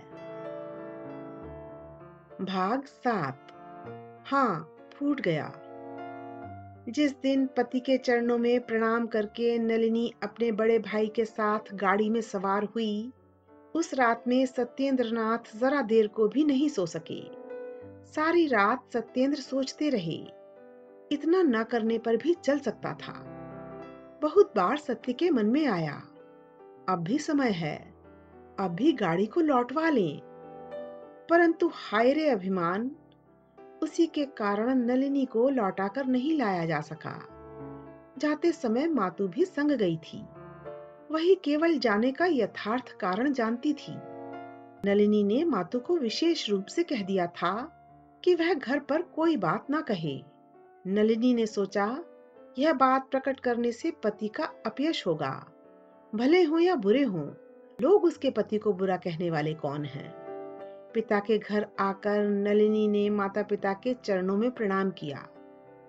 भाग 7। हाँ, फूट गया। जिस दिन पति के चरणों में प्रणाम करके नलिनी अपने बड़े भाई के साथ गाड़ी में सवार हुई, उस रात में सत्येंद्रनाथ जरा देर को भी नहीं सो सके। सारी रात सत्येंद्र सोचते रहे। इतना न करने पर भी चल सकता था। बहुत बार सत्य के मन में आया, अब भी समय है, अब भी गाड़ी को लौटवा लें। परंतु हाय रे अभिमान, उसी के कारण नलिनी को लौटाकर नहीं लाया जा सका। जाते समय मातू भी संग गई थी। वही केवल जाने का यथार्थ कारण जानती थी। नलिनी ने मातू को विशेष रूप से कह दिया था कि वह घर पर कोई बात ना कहे। नलिनी ने सोचा, यह बात प्रकट करने से पति का अपयश होगा। भले हो या बुरे हों, लोग उसके पति को बुरा कहने वाले कौन हैं? पिता के घर आकर नलिनी ने माता पिता के चरणों में प्रणाम किया।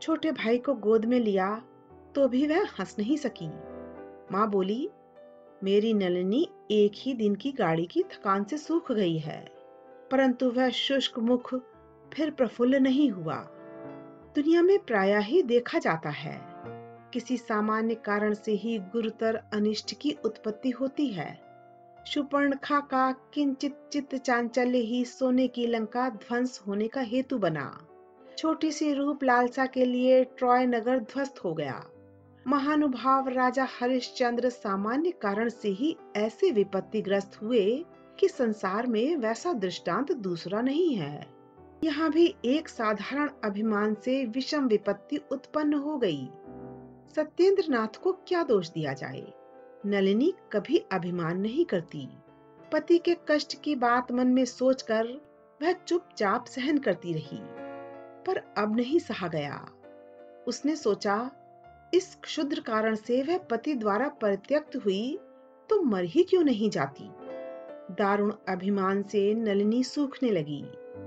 छोटे भाई को गोद में लिया तो भी वह हंस नहीं सकी। माँ बोली, मेरी नलिनी एक ही दिन की गाड़ी की थकान से सूख गई है। परंतु वह शुष्क मुख फिर प्रफुल्ल नहीं हुआ। दुनिया में प्रायः ही देखा जाता है, किसी सामान्य कारण से ही गुरुतर अनिष्ट की उत्पत्ति होती है। शूर्पणखा का किंचित चित्त चांचल्य ही सोने की लंका ध्वंस होने का हेतु बना। छोटी सी रूप लालसा के लिए ट्रॉय नगर ध्वस्त हो गया। महानुभाव राजा हरिश्चंद्र सामान्य कारण से ही ऐसे विपत्तिग्रस्त हुए कि संसार में वैसा दृष्टांत दूसरा नहीं है। यहाँ भी एक साधारण अभिमान से विषम विपत्ति उत्पन्न हो गई। सत्येंद्रनाथ को क्या दोष दिया जाए? नलिनी कभी अभिमान नहीं करती। पति के कष्ट की बात मन में सोचकर वह चुपचाप सहन करती रही। पर अब नहीं सहा गया। उसने सोचा, इस क्षुद्र कारण से वह पति द्वारा परित्यक्त हुई तो मर ही क्यों नहीं जाती। दारुण अभिमान से नलिनी सूखने लगी।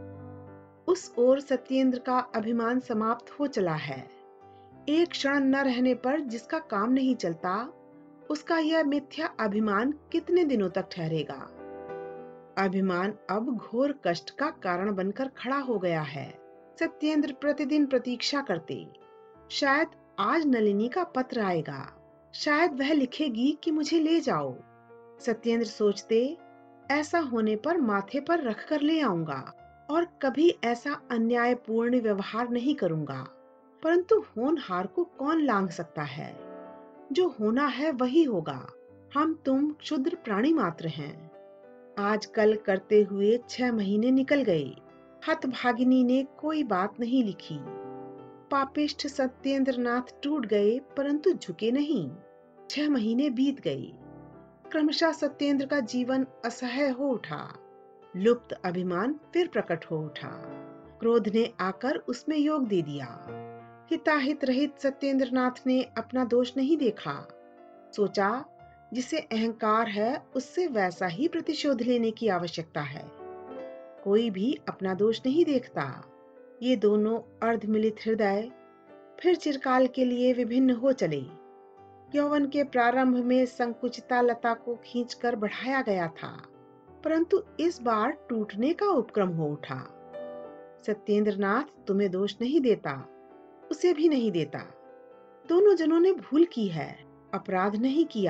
उस ओर सत्येंद्र का अभिमान समाप्त हो चला है। एक क्षण न रहने पर जिसका काम नहीं चलता, उसका यह मिथ्या अभिमान कितने दिनों तक ठहरेगा। अभिमान अब घोर कष्ट का कारण बनकर खड़ा हो गया है। सत्येंद्र प्रतिदिन प्रतीक्षा करते, शायद आज नलिनी का पत्र आएगा, शायद वह लिखेगी कि मुझे ले जाओ। सत्येंद्र सोचते, ऐसा होने पर माथे पर रख कर ले आऊंगा और कभी ऐसा अन्यायपूर्ण व्यवहार नहीं करूंगा। परंतु होनहार को कौन लांघ सकता है? जो होना है वही होगा। हम तुम क्षुद्र प्राणी मात्र हैं। आजकल करते हुए 6 महीने निकल गए। हतभागिनी ने कोई बात नहीं लिखी। पापिष्ठ सत्येंद्रनाथ टूट गए परंतु झुके नहीं। 6 महीने बीत गए। क्रमशः सत्येंद्र का जीवन असह्य हो उठा। लुप्त अभिमान फिर प्रकट हो उठा। क्रोध ने आकर उसमें योग दे दिया। हिताहित रहित सत्येंद्रनाथ ने अपना दोष नहीं देखा। सोचा, जिसे अहंकार है उससे वैसा ही प्रतिशोध लेने की आवश्यकता है। कोई भी अपना दोष नहीं देखता। ये दोनों अर्धमिलित हृदय फिर चिरकाल के लिए विभिन्न हो चले। यौवन के प्रारंभ में संकुचिता लता को खींचकर बढ़ाया गया था, परंतु इस बार टूटने का उपक्रम हो उठा। सत्येंद्रनाथ तुम्हें दोष नहीं देता, उसे भी नहीं देता। दोनों जनों ने भूल की है, अपराध नहीं किया।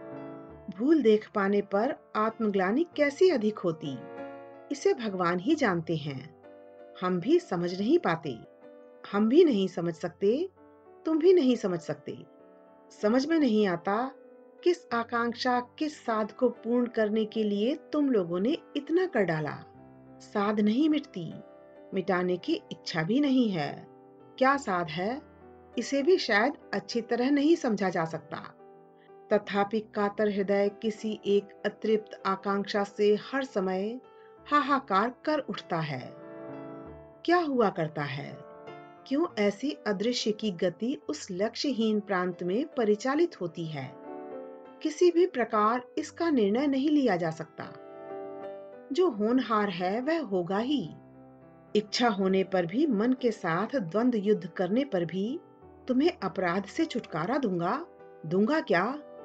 भूल देख पाने पर आत्मग्लानि कैसी अधिक होती, इसे भगवान ही जानते हैं। हम भी समझ नहीं पाते। हम भी नहीं समझ सकते, तुम भी नहीं समझ सकते। समझ में नहीं आता किस आकांक्षा, किस साध को पूर्ण करने के लिए तुम लोगों ने इतना कर डाला। साध नहीं मिटती, मिटाने की इच्छा भी नहीं है। क्या साध है, इसे भी शायद अच्छी तरह नहीं समझा जा सकता। तथापि कातर हृदय किसी एक अतृप्त आकांक्षा से हर समय हाहाकार कर उठता है। क्या हुआ करता है? क्यों ऐसी अदृश्य की गति उस लक्ष्यहीन प्रांत में परिचालित होती है? किसी भी प्रकार इसका निर्णय नहीं लिया जा सकता। जो होनहार है वह होगा ही। इच्छा होने पर भी, मन के साथ द्वंद्व युद्ध करने पर भी तुम्हें अपराध से छुटकारा दूंगा क्या?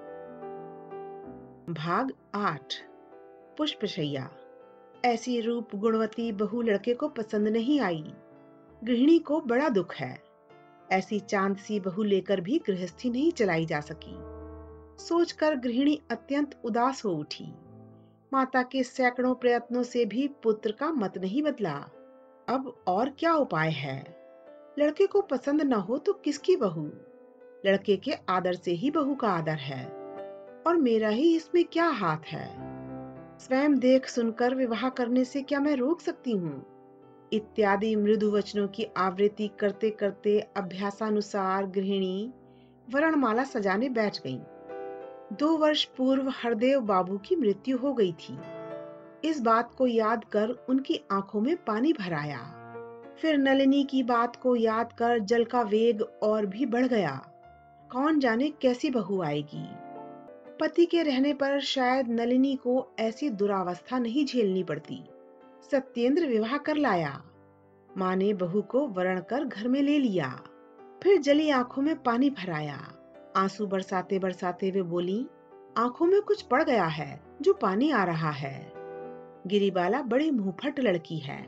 भाग 8। पुष्पशैया। ऐसी रूप गुणवती बहू लड़के को पसंद नहीं आई। गृहिणी को बड़ा दुख है। ऐसी चांद सी बहू लेकर भी गृहस्थी नहीं चलाई जा सकी। सोचकर गृहिणी अत्यंत उदास हो उठी। माता के सैकड़ों प्रयत्नों से भी पुत्र का मत नहीं बदला। अब और क्या उपाय है? लड़के को पसंद न हो तो किसकी बहू? लड़के के आदर से ही बहू का आदर है, और मेरा ही इसमें क्या हाथ है? स्वयं देख सुनकर विवाह करने से क्या मैं रोक सकती हूँ? इत्यादि मृदु वचनों की आवृत्ति करते करते अभ्यासानुसार गृहिणी वरणमाला सजाने बैठ गई। 2 वर्ष पूर्व हरदेव बाबू की मृत्यु हो गई थी। इस बात को याद कर उनकी आंखों में पानी भर आया। फिर नलिनी की बात को याद कर जल का वेग और भी बढ़ गया। कौन जाने कैसी बहू आएगी। पति के रहने पर शायद नलिनी को ऐसी दुरावस्था नहीं झेलनी पड़ती। सत्येंद्र विवाह कर लाया। माँ ने बहू को वरण कर घर में ले लिया। फिर जली आंखों में पानी भर आया। आंसू बरसाते बरसाते वे बोली, आंखों में कुछ पड़ गया है जो पानी आ रहा है। गिरिबाला बड़ी मुंहफट लड़की है,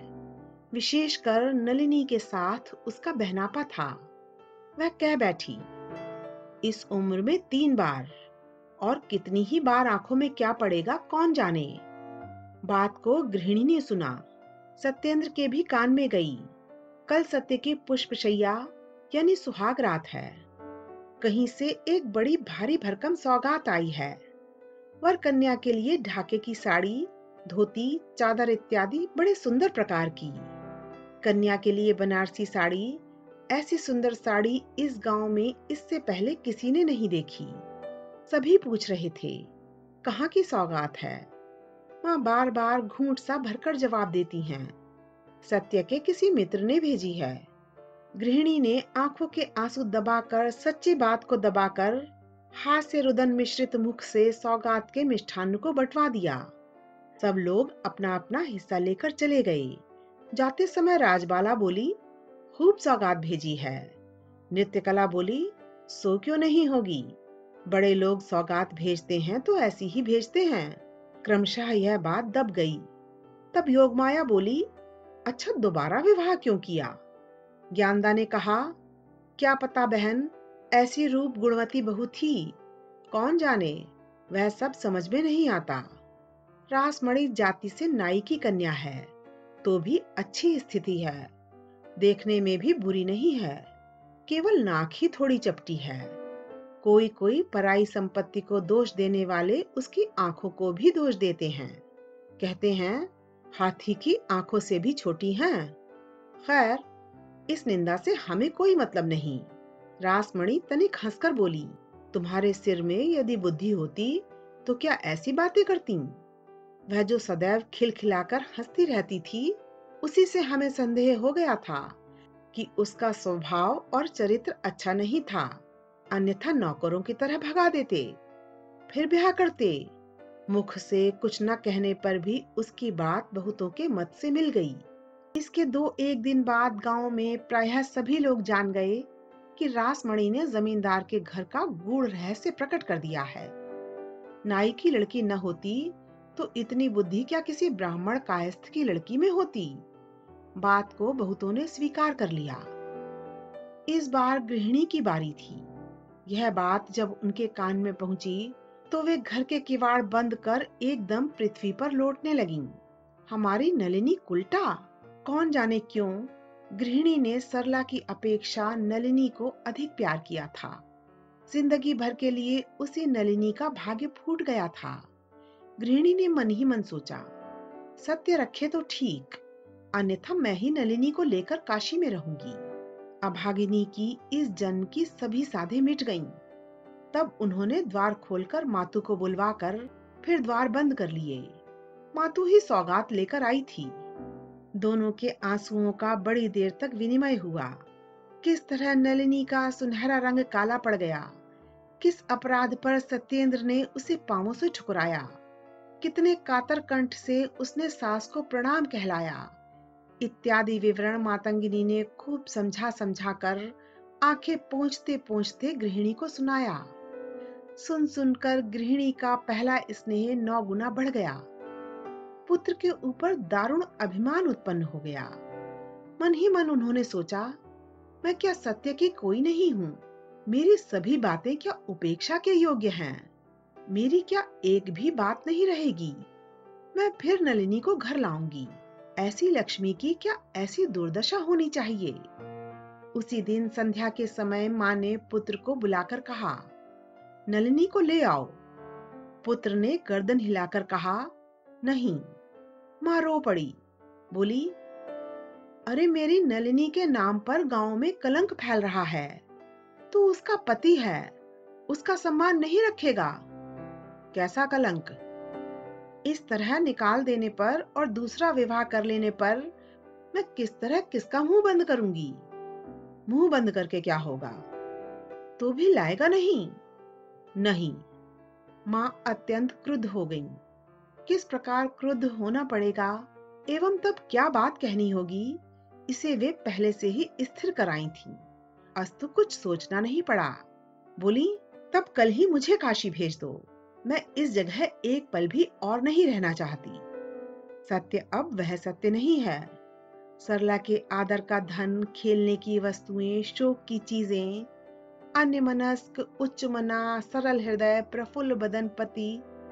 विशेषकर नलिनी के साथ उसका बहनापा था। वह कह बैठी, इस उम्र में 3 बार, और कितनी ही बार आंखों में क्या पड़ेगा कौन जाने। बात को गृहिणी ने सुना, सत्येंद्र के भी कान में गई। कल सत्य की पुष्पशैया यानी सुहाग रात है। कहीं से एक बड़ी भारी भरकम सौगात आई है। वर कन्या के लिए ढाके की साड़ी, धोती, चादर इत्यादि बड़े सुंदर प्रकार की। कन्या के लिए बनारसी साड़ी, ऐसी सुंदर साड़ी इस गांव में इससे पहले किसी ने नहीं देखी। सभी पूछ रहे थे, कहाँ की सौगात है। माँ बार बार घूंट सा भरकर जवाब देती हैं, सत्य के किसी मित्र ने भेजी है। गृहिणी ने आंखों के आंसू दबाकर, सच्ची बात को दबाकर, हास्य रुदन मिश्रित मुख से सौगात के मिष्ठान्न को बंटवा दिया। सब लोग अपना अपना हिस्सा लेकर चले गए। जाते समय राजबाला बोली, खूब सौगात भेजी है। नृत्यकला बोली, सो क्यों नहीं होगी, बड़े लोग सौगात भेजते हैं तो ऐसी ही भेजते हैं। क्रमशः यह बात दब गई। तब योगमाया बोली, अच्छा दोबारा विवाह क्यों किया। ज्ञानदा ने कहा, क्या पता बहन, ऐसी रूप गुणवती बहू थी, कौन जाने, वह सब समझ में नहीं आता। रासमणी जाति से नाई की कन्या है, तो भी अच्छी स्थिति है, देखने में भी बुरी नहीं है, केवल नाक ही थोड़ी चपटी है। कोई कोई पराई संपत्ति को दोष देने वाले उसकी आंखों को भी दोष देते हैं। कहते हैं, हाथी की आंखों से भी छोटी हैं। खैर, इस निंदा से हमें कोई मतलब नहीं। रासमणी तनिक हंसकर बोली, तुम्हारे सिर में यदि बुद्धि होती तो क्या ऐसी बातें करती। वह जो सदैव खिलखिलाकर हंसती रहती थी, उसी से हमें संदेह हो गया था कि उसका स्वभाव और चरित्र अच्छा नहीं था, अन्यथा नौकरों की तरह भगा देते, फिर ब्याह करते। मुख से कुछ न कहने पर भी उसकी बात बहुतों के मत से मिल गई। इसके 2-1 दिन बाद गांव में प्रायः सभी लोग जान गए कि रासमणी ने जमींदार के घर का गूढ़ रहस्य प्रकट कर दिया है। नाई की लड़की न होती तो इतनी बुद्धि क्या किसी ब्राह्मण कायस्थ की लड़की में होती। बात को बहुतों ने स्वीकार कर लिया। इस बार गृहिणी की बारी थी। यह बात जब उनके कान में पहुंची तो वे घर के किवाड़ बंद कर एकदम पृथ्वी पर लौटने लगीं। हमारी नलिनी उल्टा, कौन जाने क्यों गृहिणी ने सरला की अपेक्षा नलिनी को अधिक प्यार किया था। जिंदगी भर के लिए उसी नलिनी का भाग्य फूट गया था। गृहिणी ने मन ही मन सोचा, सत्य रखे तो ठीक, अन्यथा मैं ही नलिनी को लेकर काशी में रहूंगी। अभागिनी की इस जन्म की सभी साधे मिट गईं। तब उन्होंने द्वार खोलकर मातू को बुलवाकर फिर द्वार बंद कर लिए। मातू ही सौगात लेकर आई थी। दोनों के आंसुओं का बड़ी देर तक विनिमय हुआ। किस तरह नलिनी का सुनहरा रंग काला पड़ गया, किस अपराध पर सत्येंद्र ने उसे पांवों से ठुकराया, कितने कातर कंठ से उसने सास को प्रणाम कहलाया, इत्यादि विवरण मातंगिनी ने खूब समझा समझा कर आंखें पोंछते पोंछते गृहिणी को सुनाया। सुन सुनकर गृहिणी का पहला स्नेह 9 गुना बढ़ गया। पुत्र के ऊपर दारुण अभिमान उत्पन्न हो गया। मन ही मन उन्होंने सोचा, मैं क्या सत्य की कोई नहीं हूँ, मेरी सभी बातें क्या उपेक्षा के योग्य हैं, मेरी क्या एक भी बात नहीं रहेगी, मैं फिर नलिनी को घर लाऊंगी। ऐसी लक्ष्मी की क्या ऐसी दुर्दशा होनी चाहिए। उसी दिन संध्या के समय माँ ने पुत्र को बुलाकर कहा, नलिनी को ले आओ। पुत्र ने गर्दन हिलाकर कहा, नहीं। माँ रो पड़ी, बोली, अरे मेरी नलिनी के नाम पर गांव में कलंक फैल रहा है, तो उसका पति है, उसका सम्मान नहीं रखेगा। कैसा कलंक? इस तरह निकाल देने पर और दूसरा विवाह कर लेने पर मैं किस तरह किसका मुंह बंद करूंगी। मुंह बंद करके क्या होगा, तो भी लाएगा नहीं। नहीं। मां अत्यंत क्रुद्ध हो गईं। किस प्रकार क्रुद्ध होना पड़ेगा एवं तब क्या बात कहनी होगी, इसे वे पहले से ही स्थिर कराई थीं। आज तो कुछ सोचना नहीं पड़ा। बोली, तब कल ही मुझे काशी भेज दो। मैं इस जगह एक पल भी और नहीं रहना चाहती। सत्य अब वह सत्य नहीं है। सरला के आदर का धन, खेलने की वस्तुएं, शौक की चीजें, अन्यमनस्क, उच्च मना, सरल हृदय, प्रफुल्ल बदन पति,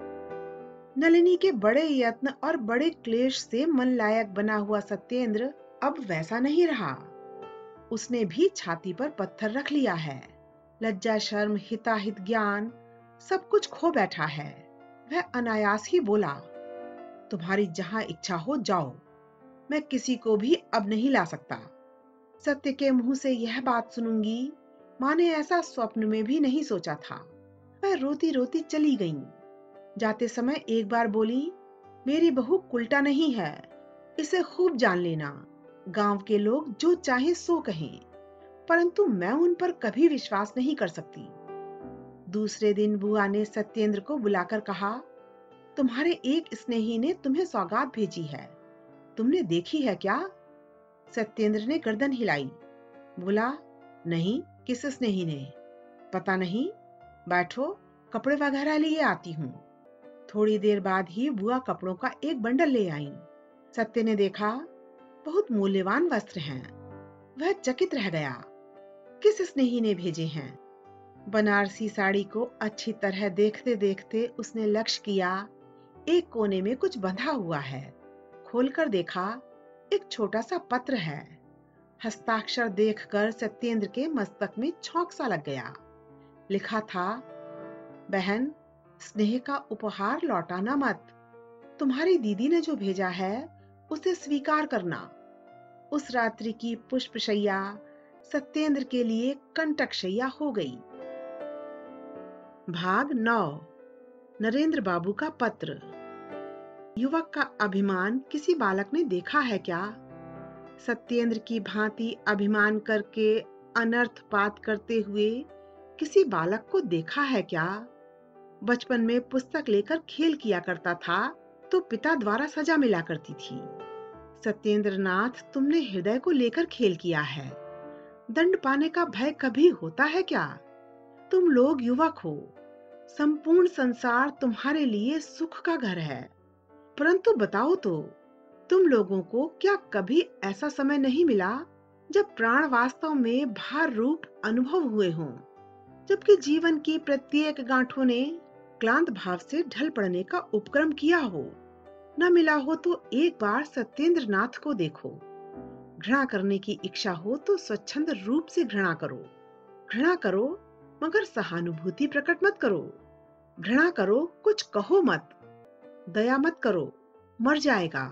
नलिनी के बड़े यत्न और बड़े क्लेश से मन लायक बना हुआ सत्येंद्र अब वैसा नहीं रहा। उसने भी छाती पर पत्थर रख लिया है। लज्जा, शर्म, हिताहित ज्ञान सब कुछ खो बैठा है। वह अनायास ही बोला, तुम्हारी जहां इच्छा हो जाओ, मैं किसी को भी अब नहीं ला सकता। सत्य के मुंह से यह बात सुनूंगी, माँ ने ऐसा स्वप्न में भी नहीं सोचा था। वह रोती रोती चली गईं। जाते समय एक बार बोली, मेरी बहू कुलटा नहीं है, इसे खूब जान लेना। गांव के लोग जो चाहें सो कहें, परंतु मैं उन पर कभी विश्वास नहीं कर सकती। दूसरे दिन बुआ ने सत्येंद्र को बुलाकर कहा, तुम्हारे एक स्नेही ने तुम्हें सौगात भेजी है, तुमने देखी है क्या? सत्येंद्र ने गर्दन हिलाई। बोला, नहीं, किस स्नेही ने? पता नहीं, बैठो, कपड़े वगैरह लिए आती हूँ। थोड़ी देर बाद ही बुआ कपड़ों का एक बंडल ले आईं। सत्य ने देखा, बहुत मूल्यवान वस्त्र हैं। वह चकित रह गया। किस स्नेही ने भेजे हैं? बनारसी साड़ी को अच्छी तरह देखते देखते उसने लक्ष्य किया, एक कोने में कुछ बंधा हुआ है। खोलकर देखा, एक छोटा सा पत्र है। हस्ताक्षर देखकर सत्येंद्र के मस्तक में छौंक सा लग गया। लिखा था, बहन, स्नेह का उपहार लौटाना मत। तुम्हारी दीदी ने जो भेजा है उसे स्वीकार करना। उस रात्रि की पुष्पशैया सत्येंद्र के लिए कंटकशैया हो गई। भाग 9। नरेंद्र बाबू का पत्र। युवक का अभिमान किसी बालक ने देखा है क्या? सत्येंद्र की भांति अभिमान करके अनर्थ पात करते हुए किसी बालक को देखा है क्या? बचपन में पुस्तक लेकर खेल किया करता था तो पिता द्वारा सजा मिला करती थी। सत्येंद्र नाथ, तुमने हृदय को लेकर खेल किया है। दंड पाने का भय कभी होता है क्या? तुम लोग युवक हो, संपूर्ण संसार तुम्हारे लिए सुख का घर है। परंतु बताओ तो, तुम लोगों को क्या कभी ऐसा समय नहीं मिला जब प्राण वास्तव में भार रूप अनुभव हुए हों, जबकि जीवन की प्रत्येक गांठों ने क्लांत भाव से ढल पड़ने का उपक्रम किया हो? न मिला हो तो एक बार सत्येंद्र नाथ को देखो। घृणा करने की इच्छा हो तो स्वच्छंद रूप से घृणा करो। घृणा करो, मगर सहानुभूति प्रकट मत करो। घृणा करो, कुछ कहो मत। दया मत करो, मर जाएगा।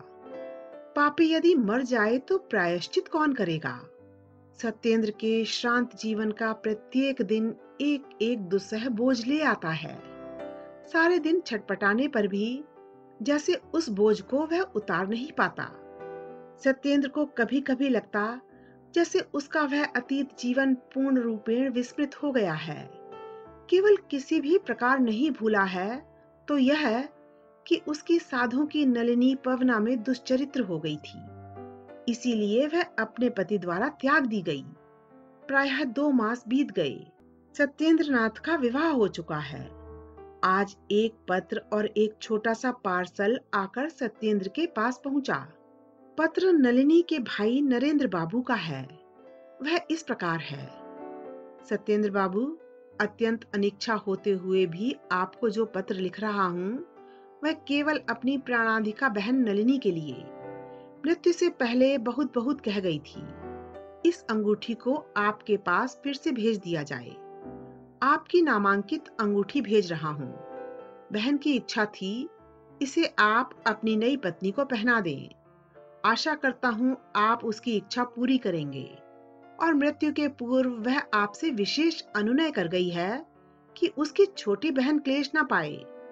पापी यदि मर जाए तो प्रायश्चित कौन करेगा? सत्येंद्र के श्रांत जीवन का प्रत्येक दिन एक एक दुस्सह बोझ ले आता है। सारे दिन छटपटाने पर भी जैसे उस बोझ को वह उतार नहीं पाता। सत्येंद्र को कभी कभी लगता जैसे उसका वह अतीत जीवन पूर्ण रूपेण विस्मृत हो गया है। केवल किसी भी प्रकार नहीं भूला है तो यह कि उसकी साधु की नलिनी पवना में दुष्चरित्र हो गई थी, इसीलिए वह अपने पति द्वारा त्याग दी गई। प्रायः 2 मास बीत गए। सत्येंद्र नाथ का विवाह हो चुका है। आज एक पत्र और एक छोटा सा पार्सल आकर सत्येंद्र के पास पहुंचा। पत्र नलिनी के भाई नरेंद्र बाबू का है। वह इस प्रकार है, सत्येंद्र बाबू, अत्यंत अनिच्छा होते हुए भी आपको जो पत्र लिख रहा हूँ वह केवल अपनी प्राणाधिका बहन नलिनी के लिए मृत्यु से पहले बहुत बहुत कह गई थी। इस अंगूठी को आपके पास फिर से भेज दिया जाए। आपकी नामांकित अंगूठी भेज रहा हूँ। बहन की इच्छा थी इसे आप अपनी नई पत्नी को पहना दें। आशा करता हूँ आप उसकी इच्छा पूरी करेंगे। और मृत्यु के पूर्व वह आपसे विशेष अनुनय कर गई है कि उसकी छोटी बहन क्लेश न पाए।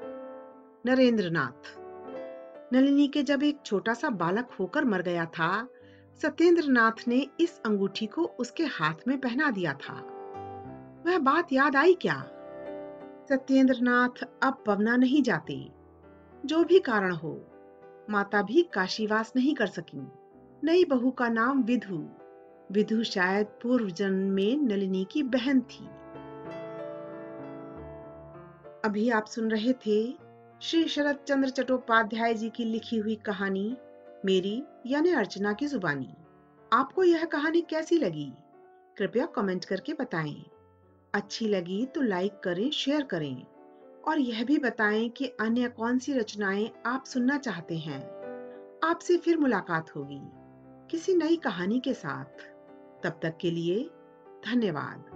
नरेंद्र नाथ। नलिनी के जब एक छोटा सा बालक होकर मर गया था, सत्येंद्र नाथ ने इस अंगूठी को उसके हाथ में पहना दिया था। वह बात याद आई क्या? सत्येंद्र नाथ अब पवना नहीं जाते। जो भी कारण हो, माता भी काशीवास नहीं कर सकी। नई बहू का नाम विधु। विधु शायद पूर्व जन्म में नलिनी की बहन थी। अभी आप सुन रहे थे श्री शरत चंद्र चट्टोपाध्याय जी की लिखी हुई कहानी मेरी यानी अर्चना की जुबानी। आपको यह कहानी कैसी लगी? कृपया कमेंट करके बताएं। अच्छी लगी तो लाइक करें, शेयर करें और यह भी बताएं कि अन्य कौन सी रचनाएं आप सुनना चाहते हैं। आपसे फिर मुलाकात होगी किसी नई कहानी के साथ। तब तक के लिए धन्यवाद।